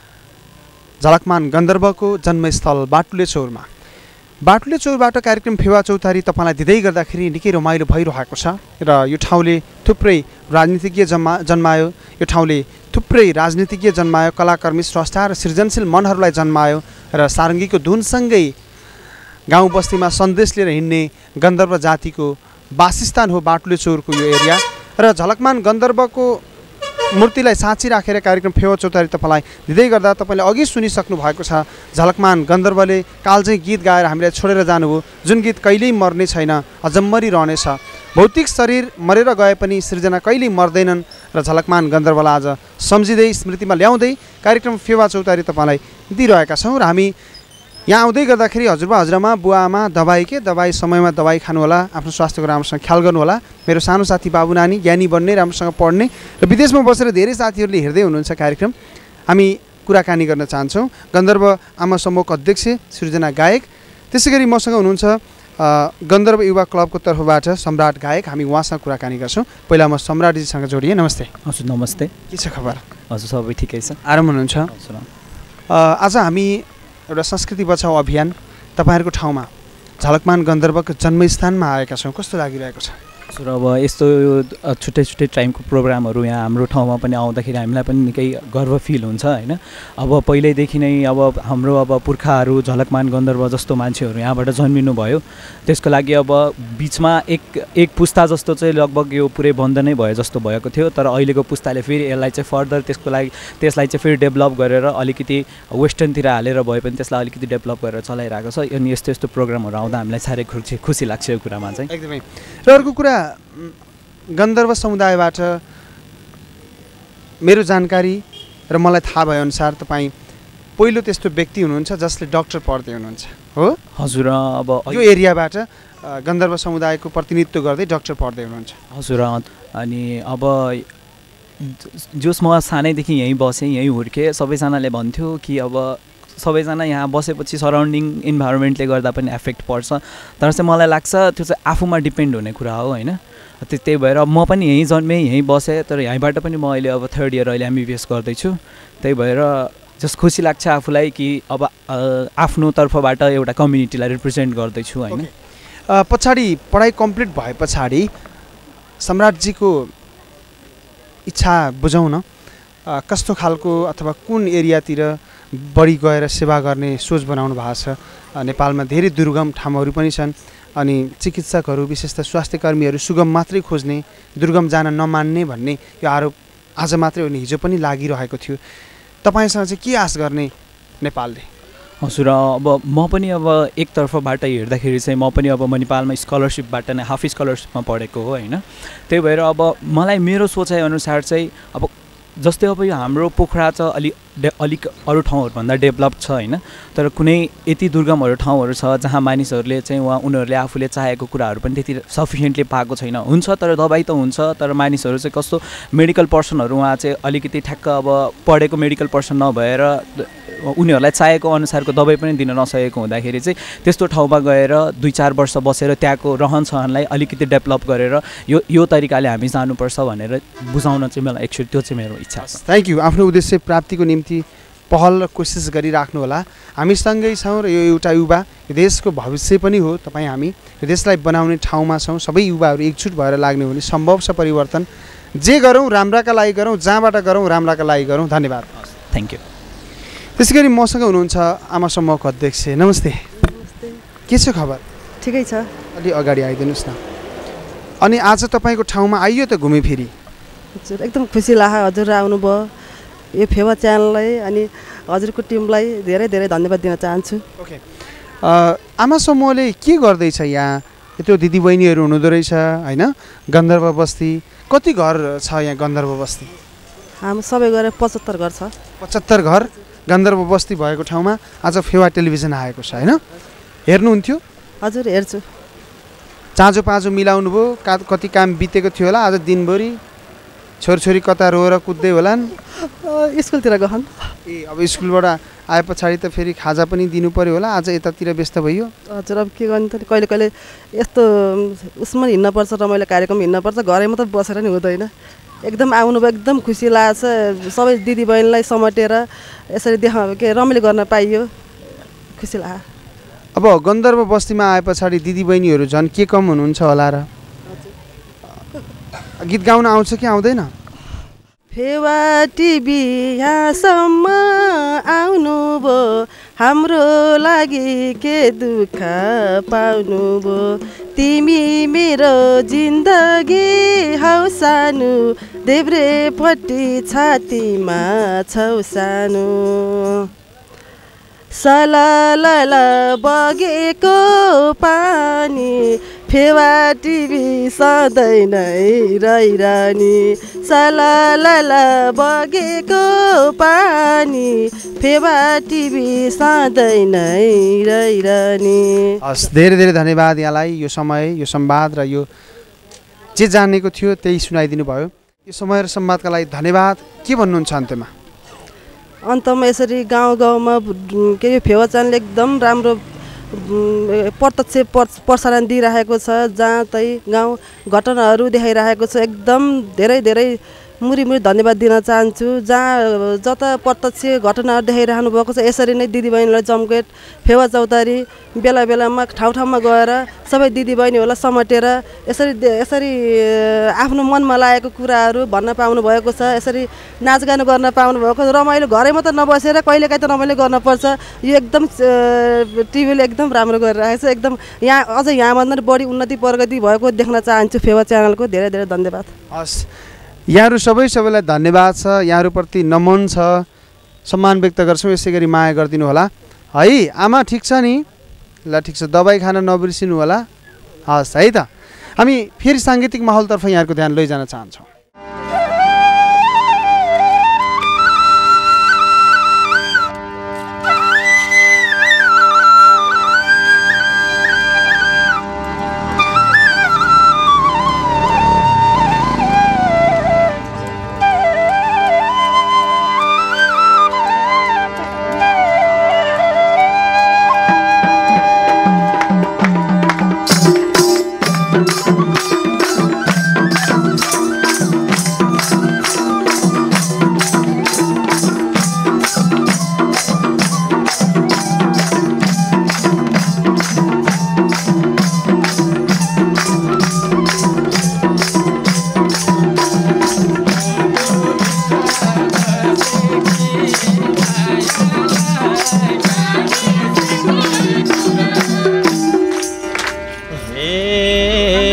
झलकमान गन्धर्वको जन्मस्थल बाटुले चौरमा। बाटुले चौरबाट कार्यक्रम फेवा चौतारी तपाईँलाई दिँदै गर्दाखेरि निकै रमाइलो भइरहेको छ र यो ठाउँले थुप्रै राजनीतिज्ञ जन्मायो, यो ठाउँले थुप्रै राजनीतिज्ञ जन्मायो, कलाकर्मी स्रष्टा र सृजनशील मनहरूलाई जन्मायो र सारङ्गीको धुनसँगै गाउँ बस्तीमा सन्देश लिएर हिँड्ने गन्धर्व जातिको वासस्थान हो बाटुले चौरको यो एरिया। र झलकमान गन्धर्वको मूर्तिलाई साँची राखेर कार्यक्रम फेवा चौतारी तपाईँलाई दिँदै गर्दा तपाईँले अघि सुनिसक्नु भएको छ झलकमान गन्धर्वले कालजै गीत गाएर हामीलाई छोडेर जानुभयो, जुन गीत कहिल्यै मर्ने छैन, अजम्मरी रहनेछ। भौतिक शरीर मरेर गए पनि सृजना कहिल्यै मर्दैनन् र झलकमान गन्धर्वलाई आज सम्झिँदै स्मृतिमा ल्याउँदै कार्यक्रम फेवा चौतारी तपाईँलाई दिइरहेका छौँ। र हामी यहाँ आउँदै गर्दाखेरि हजुरबा हजुरआमा बुवा आमा दबाई समयमा दबाई खानुहोला, आफ्नो स्वास्थ्यको राम्रोसँग ख्याल गर्नुहोला। मेरो सानो साथी बाबु नानी ज्ञानी बन्ने, राम्रोसँग पढ्ने र विदेशमा बसेर धेरै साथीहरूले हेर्दै हुनुहुन्छ कार्यक्रम। हामी कुराकानी गर्न चाहन्छौँ गन्धर्व आमा समूहको अध्यक्ष सृजना गायक, त्यसै गरी मसँग हुनुहुन्छ गन्धर्व युवा क्लबको तर्फबाट सम्राट गायक। हामी उहाँसँग कुराकानी गर्छौँ। पहिला म सम्राटजीसँग जोडिएँ। नमस्ते। हजुर नमस्ते। के छ खबर? हजुर सबै ठिकै छ। आराम हुनुहुन्छ? आज हामी एउटा संस्कृति बचाउ अभियान तपाईँहरूको ठाउँमा झलकमान गन्धर्वको जन्मस्थानमा आएका छौँ, कस्तो लागिरहेको छ? हजुर अब यस्तो छुट्टै छुट्टै टाइमको प्रोग्रामहरू यहाँ हाम्रो ठाउँमा पनि आउँदाखेरि हामीलाई पनि निकै गर्व फिल हुन्छ होइन। अब पहिल्यैदेखि नै अब हाम्रो अब पुर्खाहरू झलकमान गन्धर्व जस्तो मान्छेहरू यहाँबाट जन्मिनु भयो, त्यसको लागि अब बिचमा एक पुस्ता जस्तो चाहिँ लगभग यो पुरै बन्द नै भयो जस्तो भएको थियो। तर अहिलेको पुस्ताले फेरि यसलाई चाहिँ फर्दर त्यसलाई चाहिँ फेरि डेभलप गरेर अलिकति वेस्टर्नतिर हालेर भए पनि त्यसलाई अलिकति डेभलप गरेर चलाइरहेको छ। अनि यस्तो यस्तो प्रोग्रामहरू आउँदा हामीलाई साह्रै खुसी लाग्छ यो कुरामा चाहिँ। एकदमै। र अर्को कुरा गन्धर्व समुदायबाट मेरो जानकारी र मलाई थाहा भएअनुसार तपाईँ पहिलो त्यस्तो व्यक्ति हुनुहुन्छ जसले डक्टर पढ्दै हुनुहुन्छ हो? हजुर। अब यो एरियाबाट गन्धर्व समुदायको प्रतिनिधित्व गर्दै डक्टर पढ्दै हुनुहुन्छ? हजुर। अनि अब जोस म सानैदेखि यहीँ बसेँ, यहीँ हुर्केँ, सबैजनाले भन्थ्यो कि अब सबैजना यहाँ बसेपछि सराउन्डिङ इन्भाइरोमेन्टले गर्दा पनि एफेक्ट पर्छ। तर चाहिँ मलाई लाग्छ त्यो चाहिँ आफूमा डिपेन्ड हुने कुरा हो होइन। त्यही भएर म पनि यहीँ जन्मेँ, यहीँ बसेँ, तर यहीँबाट पनि म अहिले अब 3rd इयर अहिले MBBS गर्दैछु। त्यही भएर जस्ट खुसी लाग्छ आफूलाई कि अब आफ्नो तर्फबाट एउटा कम्युनिटीलाई रिप्रेजेन्ट गर्दैछु होइन। पछाडि पढाइ कम्प्लिट भए पछाडि सम्राटजीको इच्छा बुझौँ न, कस्तो खालको अथवा कुन एरियातिर बढी गएर सेवा गर्ने सोच बनाउनु भएको छ? नेपालमा धेरै दुर्गम ठाउँहरू पनि छन् अनि चिकित्सकहरू विशेष त स्वास्थ्य कर्मीहरू सुगम मात्रै खोज्ने, दुर्गम जान नमान्ने भन्ने यो आरोप आज मात्रै होइन हिजो पनि लागिरहेको थियो। तपाईँसँग चाहिँ के आश गर्ने नेपालले? हजुर अब म पनि अब एकतर्फबाट हेर्दाखेरि चाहिँ म पनि अब म नेपालमा स्कलरसिपबाट नै हाफ स्कलरसिपमा पढेको हो होइन। त्यही भएर अब मलाई मेरो सोचाइअनुसार चाहिँ अब जस्तै अब यो हाम्रो पोखरा छ अलिक अरू ठाउँहरूभन्दा डेभलप छ होइन, तर कुनै यति दुर्गमहरू ठाउँहरू छ जहाँ मानिसहरूले चाहिँ उनीहरूले आफूले चाहेको कुराहरू पनि त्यति सफिसियन्टली पाएको छैन। हुन्छ तर दबाई त हुन्छ, तर मानिसहरू चाहिँ कस्तो मेडिकल पर्सनहरू उहाँ चाहिँ अलिकति ठ्याक्क अब पढेको मेडिकल पर्सन नभएर उनीहरूलाई चाहेको अनुसारको दबाई पनि दिन नसकेको हुँदाखेरि चाहिँ त्यस्तो ठाउँमा गएर 2-4 वर्ष बसेर त्यहाँको रहनसहनलाई अलिकति डेभलप गरेर यो तरिकाले हामी जानुपर्छ भनेर बुझाउन चाहिँ मलाई एक्चुअली त्यो चाहिँ मेरो इच्छा छ। Thank you. आफ्नो उद्देश्य प्राप्तिको निम्ति पहल र कोसिस गरिराख्नु होला। हामी सँगै छौँ र यो एउटा युवा यो देशको भविष्य पनि हो। तपाईँ हामी यो देशलाई बनाउने ठाउँमा छौँ। सबै युवाहरू एकजुट भएर लाग्ने हो भने सम्भव छ परिवर्तन। जे गरौँ राम्राका लागि गरौँ, जहाँबाट गरौँ राम्राका लागि गरौँ। धन्यवाद। Thank you. त्यसै गरी मसँग हुनुहुन्छ आमा समूहको अध्यक्ष। नमस्ते। के छ खबर? ठिकै छ। अलि अगाडि आइदिनुहोस् न। अनि आज तपाईँको ठाउँमा आइयो त घुमे फेरि? हजुर एकदम खुसी लाग्यो हजुर आउनुभयो। यो फेवा च्यानललाई अनि हजुरको टिमलाई धेरै धेरै धन्यवाद दिन चाहन्छु। ओके। आमा समूहले के गर्दैछ यहाँ? यत्रो दिदीबहिनीहरू हुनुहुँदो रहेछ होइन? गन्धर्व बस्ती कति घर छ यहाँ गन्धर्व बस्ती? हाम्रो सबै गरेर 75 घर छ। 75 घर गन्धर्व बस्ती भएको ठाउँमा आज फेवा टेलिभिजन आएको छ होइन? हेर्नुहुन्थ्यो? हजुर हेर्छु। चाँजो पाँजो मिलाउनु भयो? कति काम बितेको थियो होला आज दिनभरि? छोरछोरी कता रोएर कुद्दै होलान्? स्कुलतिर गहन। ए अब स्कुलबाट आए पछाडि त फेरि खाजा पनि दिनु पर्यो होला। आज यतातिर व्यस्त भइयो? हजुर अब के गर्नु त, कहिले कहिले यस्तो उसमा हिँड्नुपर्छ, रमाइलो कार्यक्रम हिँड्नुपर्छ, घरै मात्रै बसेर नि हुँदैन। एकदम आउनुभयो, एकदम खुसी लाग्छ। सबै दिदीबहिनीलाई समेटेर यसरी रमाइलो गर्न पाइयो, खुसी लाग्यो। अब गन्धर्व बस्तीमा आए पछाडि दिदीबहिनीहरू झन् के कम हुनुहुन्छ होला र? गीत गाउन आउँछ कि आउँदैन? फेवा टिभी यहाँसम्म आउनुभयो, हाम्रो लागि के दुःख पाउनुभयो। तिमी मेरो जिन्दगी हौ सानो, देब्रेपट्टि छातीमा छौ सानो। सलल बगेको पानी, फेवा टिभी सधैँ नै रहिरहने। सलल बगेको पानी, फेवा टिभी सधैँ नै रहिरहने। हस्, धेरै धेरै धन्यवाद यहाँलाई। यो समय, यो संवाद र यो जे जानेको थियो त्यही सुनाइदिनु भयो। यो समय र संवादका लागि धन्यवाद। के भन्नुहुन्छ अन्त्यमा? अन्तमा यसरी गाउँ गाउँमा के यो फेवा च्यानल एकदम राम्रो प्रत्यक्ष प्रसारण दिइरहेको छ। जहाँ तै गाउँ घटनाहरू देखाइरहेको छ। एकदम धेरै धेरै मुरी धन्यवाद दिन चाहन्छु। जहाँ जता प्रत्यक्ष घटनाहरू देखाइरहनु भएको छ, यसरी नै दिदीबहिनीलाई जमघट फेवा चौतारी बेला बेलामा ठाउँ ठाउँमा गएर सबै दिदीबहिनीहरूलाई समेटेर यसरी आफ्नो मनमा लागेको कुराहरू भन्न पाउनु भएको छ। यसरी नाचगान गर्न पाउनु भएको छ। रमाइलो घरै मात्र नबसेर कहिलेकाहीँ त रमाइलो गर्नुपर्छ। यो एकदम टिभीले एकदम राम्रो गरिरहेको छ। एकदम यहाँ अझ यहाँभन्दा बढी उन्नति प्रगति भएको देख्न चाहन्छु फेवा च्यानलको। धेरै धेरै धन्यवाद। हस्, यहाँहरू सबैलाई धन्यवाद छ। यहाँहरूप्रति नमन छ, सम्मान व्यक्त गर्छौँ। यसै गरी माया गरिदिनु होला है। आमा ठिक छ नि? ल ठिक छ, दबाई खान नबिर्सिनु होला। हस् है त। हामी फेरि साङ्गीतिक माहौलतर्फ यहाँहरूको ध्यान लैजान चाहन्छौँ।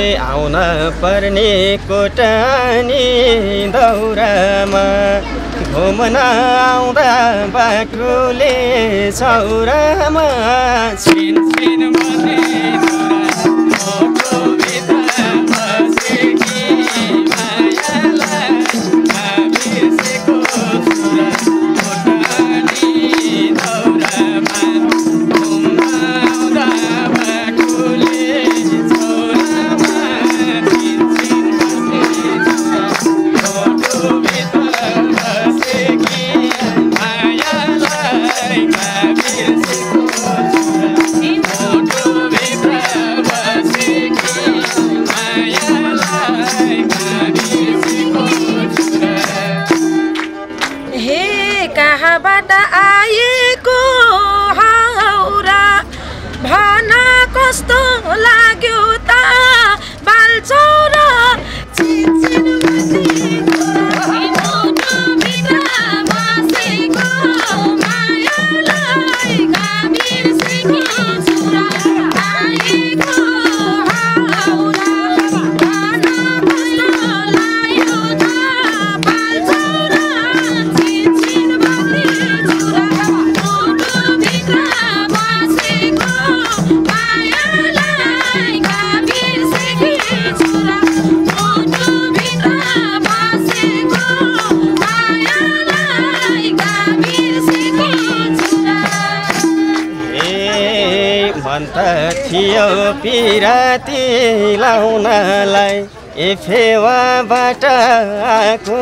पर्ने कोटानी दौरामा घुम्न आउँदा बाटुले चौरामा छिन छिन बस्ने कहाँबाट आएको हाउरा भना कस्तो लाग्यो त बालचौरा थियो पिराती लाउनलाई ए फेवाबाट आएको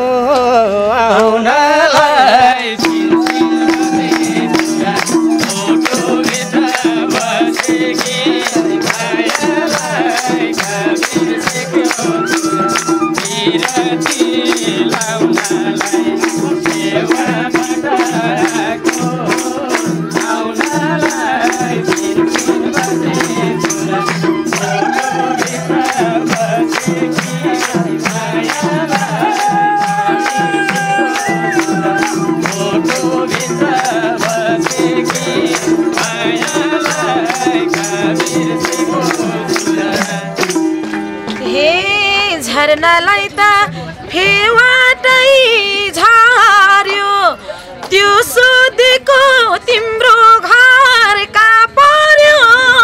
आउनलाई झरनालाई त फेवाटै झर्यो त्यो सोधेको तिम्रो घर कहाँ पर्यो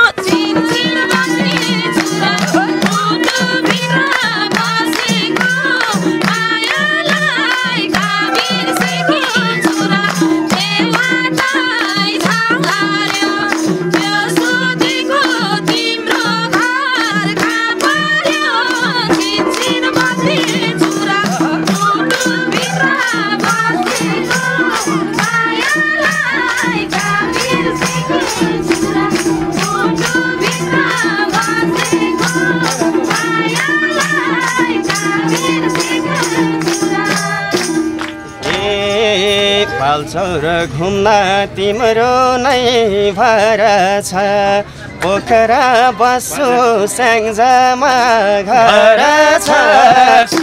पाल्चौर घुम्न तिम्रो नै भर छ पोखरा बस्छु स्याङ्जामा घर छ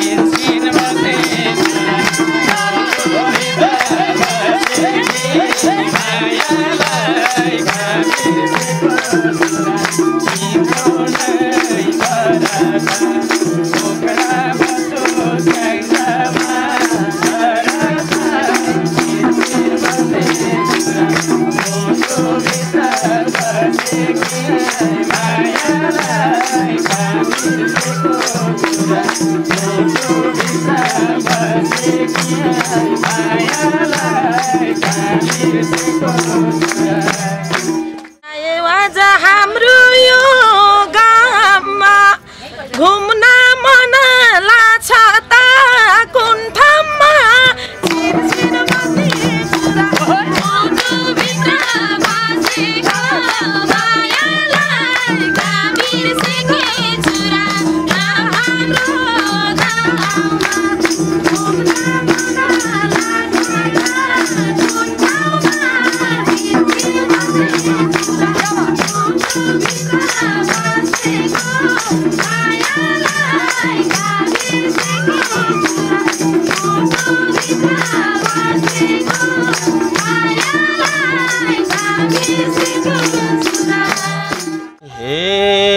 आज हाम्रो यो गाउँमा घुम्न मन लाग्छ त कुन ठाउँमा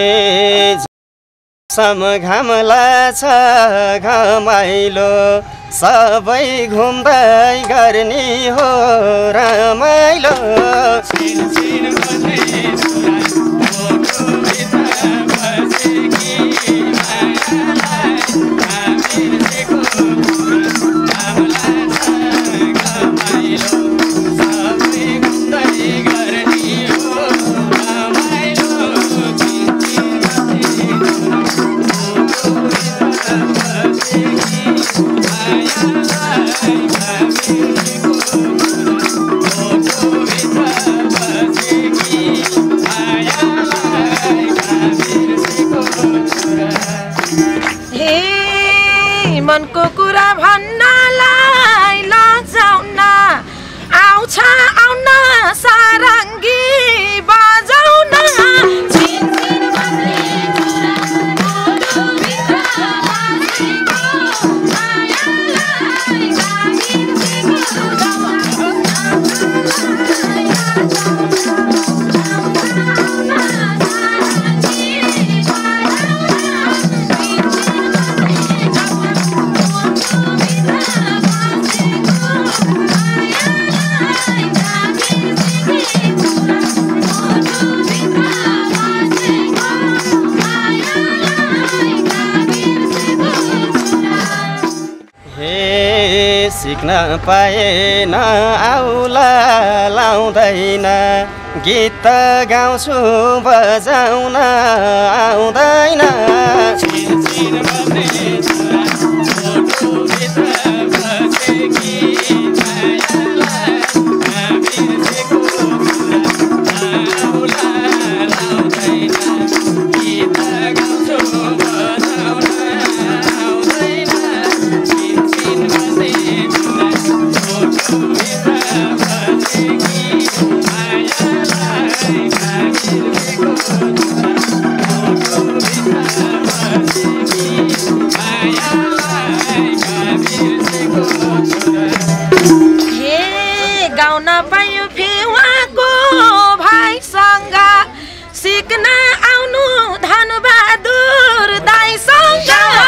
सम घामला छ घमाइलो सबै घुम्दै गर्ने हो रमाइलो मनको कुरा भन्नलाई लजाउन आउँछ आउन सारङ्गी बजाउन सिक्न पाएन आउला लाउँदैन गीत गाउँछु बजाउन आउँदैन गाउन पायो फेवाको भाइसँग सिक्न आउनु धनबहादुर दाइसँग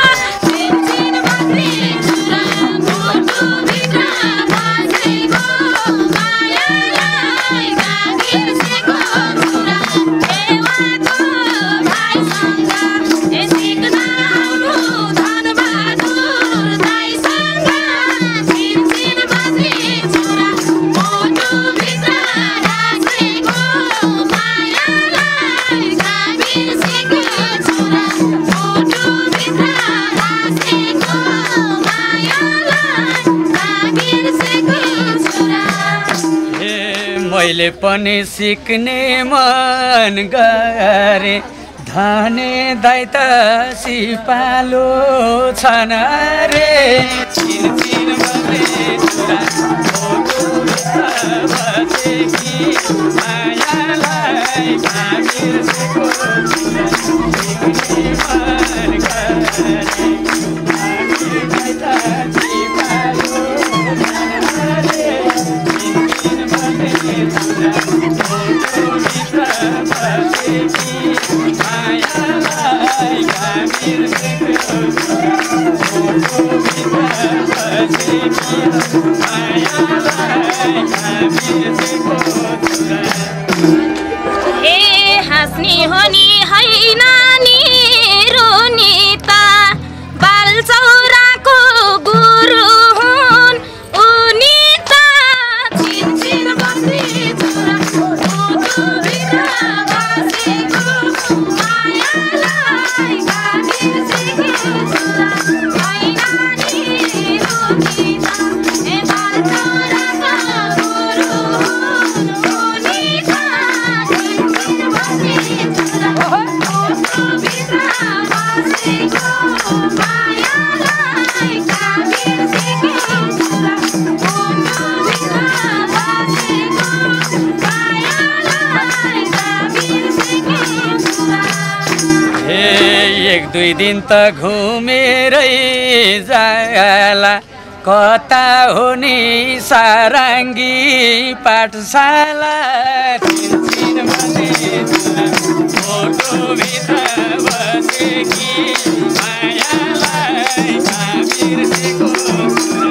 मैले पनि सिक्ने मन गरे धने दाइ त सिपालो छन् रे छिन छिन भन्ने कुरा बसेकी मायालाई बिर्सेको सिक्ने मन गरे धने दाइ त सिपालो छन् रे ए हाँस्ने हो नि होइन नि रोनी त बालचौराको गुरु हुन् उनी त छिन छिन बस्ने छोरा भित्र बसेको मायालाई बिर्सेको छोरा होइन नि रोनी त ए बालचौराको गुरु हुन् उनी त छिन छिन बस्ने छोरा भित्र बसेको मायालाई बिर्सेको छोरा एक दुई दिन त घुमेरै जाला कता हो नि सारङ्गी पाठशाला छिन छिन भन्ने फोटोभित्र बसेकी मायालाई बिर्सेको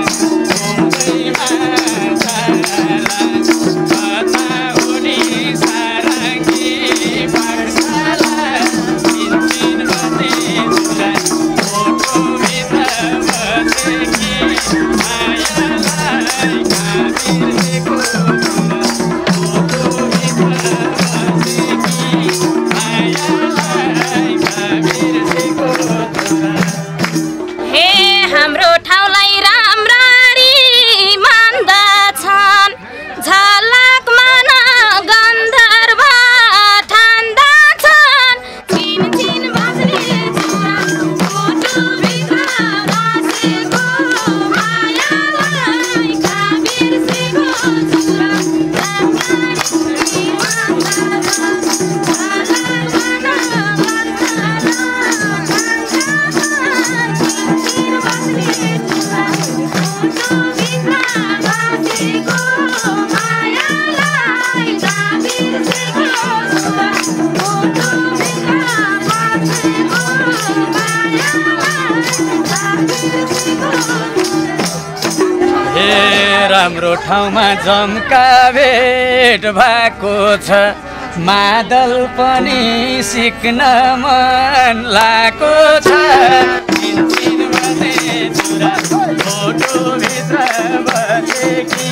हे राम्रो ठाउँमा जम्का भेट भएको छ मादल पनि सिक्न मन लागेको छ चिनचिन बने चुरा फोटोभित्र बसेकी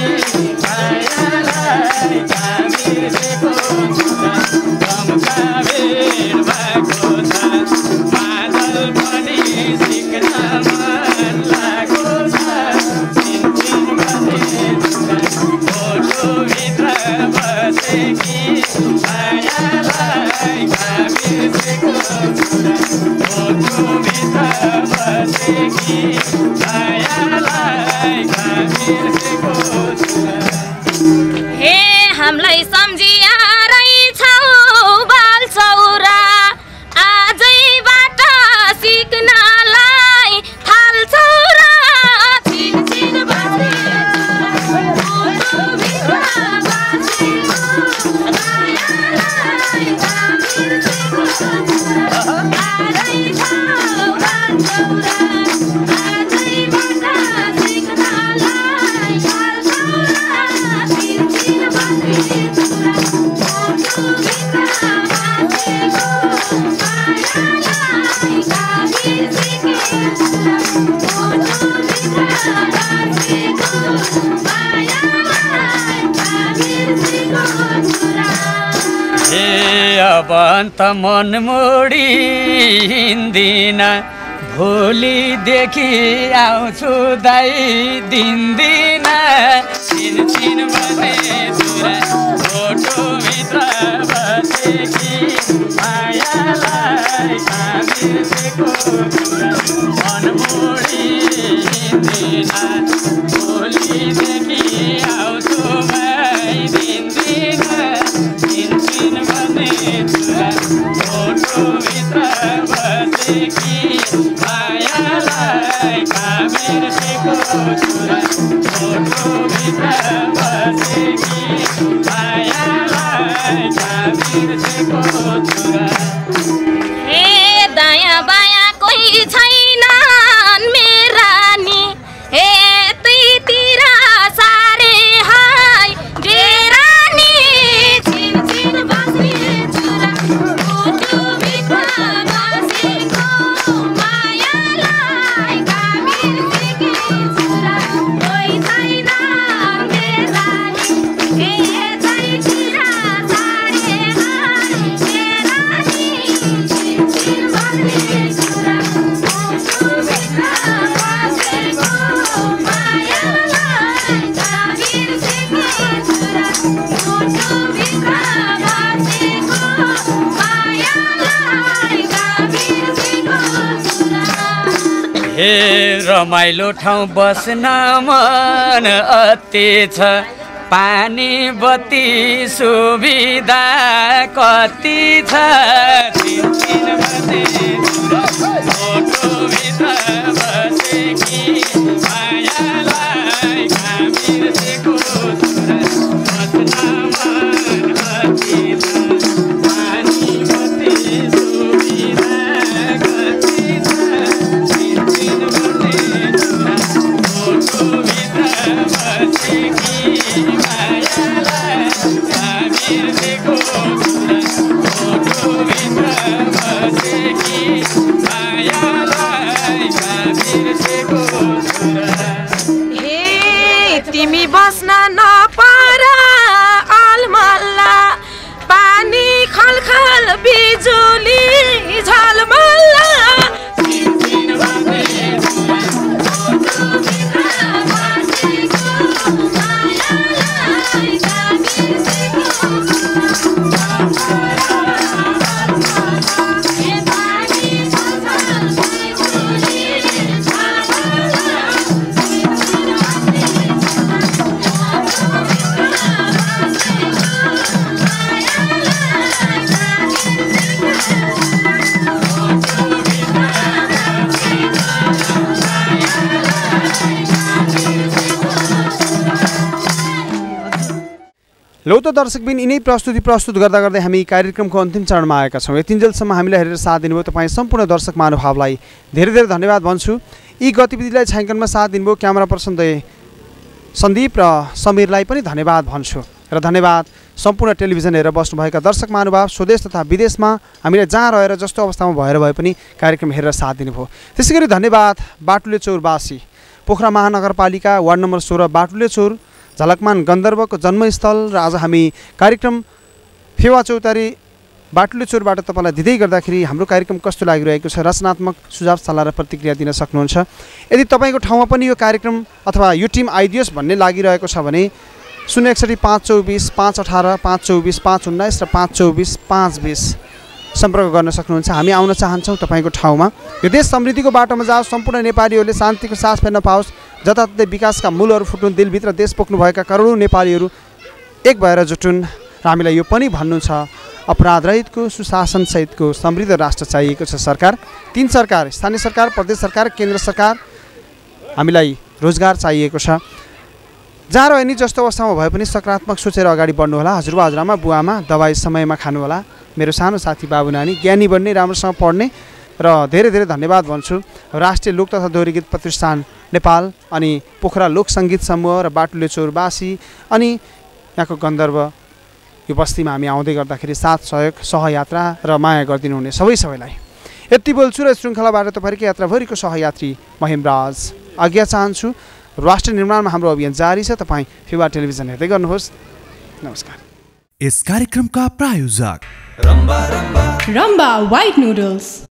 मायालाई कामिरेको चुरा जम्का भेट भएको छ मादल पनि सिक्न मन लागेको छ चिनचिन बने चुरा फोटोभित्र बसेकी मायालाई कामिरेको चुरा फोटोभित्र बसेकी मायालाई कामिरेको चुरा हे हामीलाई सम्झिया रहेछौ बाल चौरा आजैबाट सिक्नलाई थाल्छौ र चिनचिन बसे फोटोभित्र बसेको मायालाई कामिरेको चुरा आजैबाट बाल चौरा आजैबाट सिक्नलाई थाल्छौ र चिनचिन बसे फोटोभित्र बसेको मायालाई कामिरेको चुरा फोटोभित्र बसेको मायालाई कामिरेको चुरा हे अब अन्त मन मोडी हिँड्दिन भोलिदेखि आउँछु दाइ दिन्दिन चिनचिन बने चुरा फोटोभित्र बसेकी मायालाई कामिरेको चुरा मन मोडी हिँड्दिन भोलिदेखि आउँछु भाइ दिन्दिन चिनचिन बने चुरा फोटोभित्र बसेकी मायालाई कामिरेको चुरा फोटोभित्र बसेकी मायालाई कामिरेको चुरा हे दायाँ बायाँ कोही छैनन् मेरा नि हे त्यहीतिर सारे हाय डेरा नि चिनचिन बस्ने चुरा फोटोभित्र बसेको मायालाई कामिरेको चुरा कोही छैन मेरा नि हे त्यहीतिर सारे हाय डेरा नि चिनचिन बस्ने चुरा फोटोभित्र बसेको मायालाई कामिरेको चुरा फोटोभित्र बसेको मायालाई कामिरेको चुरा हे रमाइलो ठाउँ बस्न मन अति छ पानी बत्ती सुविधा कति छ चिनचिन बने चुरा फोटोभित्र बसेकी मायालाई कामिरेको चुरा बस्न मन अति छ पानी बत्ती सुविधा कति छ चिनचिन बने चुरा फोटोभित्र बसेकी मायालाई कामिरेको चुरा फोटोभित्र बसेकी मायालाई कामिरेको चुरा हे तिमी बस्न नपर अलमल्ला पानी खलखल बिजुली झलमल्ला चिनचिन बने चुरा फोटोभित्र बसेको मायालाई कामिरेको चुरा हे पानी खलखल बिजुली झलमल्ला चिनचिन बस्ने चुरा फोटोभित्र बसेको मायालाई कामिरेको लौ त दर्शकबिन यिनै प्रस्तुत गर्दा गर्दै हामी कार्यक्रमको अन्तिम चरणमा आएका छौँ। यतिन्जेलसम्म हामीलाई हेरेर साथ दिनुभयो तपाईँ सम्पूर्ण दर्शक महानुभावलाई धेरै धेरै धन्यवाद भन्छु। यी गतिविधिलाई छायाङ्कनमा साथ दिनुभयो क्यामेरा पर्सन सन्दीप र समीरलाई पनि धन्यवाद भन्छु र धन्यवाद सम्पूर्ण टेलिभिजन हेरेर बस्नुभएका दर्शक महानुभाव स्वदेश तथा विदेशमा हामीलाई जहाँ रहेर जस्तो अवस्थामा भए पनि कार्यक्रम हेरेर साथ दिनुभयो। त्यसै गरी धन्यवाद बाटुले चौरवासी पोखरा महानगरपालिका वार्ड नम्बर 16 बाटुले चौर झलकमान गन्धर्वको जन्मस्थल र आज हामी कार्यक्रम फेवा चौतारी बाटुले चौरबाट तपाईँलाई दिँदै गर्दाखेरि हाम्रो कार्यक्रम कस्तो लागिरहेको छ रचनात्मक सुझाव सल्लाह र प्रतिक्रिया दिन सक्नुहुन्छ। यदि तपाईँको ठाउँमा पनि यो कार्यक्रम अथवा यो टिम आइदियोस् भन्ने लागिरहेको छ भने 061 524 518 524 519 र 524 520 सम्पर्क गर्न सक्नुहुन्छ। हामी आउन चाहन्छौँ तपाईँको ठाउँमा। यो देश समृद्धिको बाटोमा जाओस्, सम्पूर्ण नेपालीहरूले शान्तिको सास फेर्न पाओस्, जताततै विकासका मूलहरू फुटुन्, दिलभित्र देश पोख्नुभएका करोडौँ नेपालीहरू एक भएर जुटुन् र हामीलाई यो पनि भन्नु छ अपराध रहितको सुशासनसहितको समृद्ध राष्ट्र चाहिएको छ। सरकार, 3 सरकार, स्थानीय सरकार, प्रदेश सरकार, केन्द्र सरकार, हामीलाई रोजगार चाहिएको छ। जहाँ रहे नि जस्तो अवस्थामा भए पनि सकारात्मक सोचेर अगाडि बढ्नुहोला। हजुरबा हजुरआमा बुवामा दबाई समयमा खानुहोला। मेरो सानो साथी बाबु नानी ज्ञानी बन्ने, राम्रोसँग पढ्ने र धेरै धेरै धन्यवाद भन्छु राष्ट्रिय लोक तथा दोहोरी गीत प्रतिष्ठान नेपाल अनि पोखरा लोक सङ्गीत समूह र बाटुले चौरवासी अनि यहाँको गन्धर्व यो बस्तीमा हामी आउँदै गर्दाखेरि साथ सहयोग सहयात्रा र माया गरिदिनु हुने सबैलाई यति बोल्छु र श्रृङ्खलाबाट तपाईँको यात्राभरिको सहयात्री म हेमराज आज्ञा चाहन्छु। राष्ट्र निर्माणमा हाम्रो अभियान जारी छ। तपाईँ फेवा टेलिभिजन हेर्दै गर्नुहोस्। नमस्कार। इस कार्यक्रम का प्रायोजक रम्बा व्हाइट नुडल्स।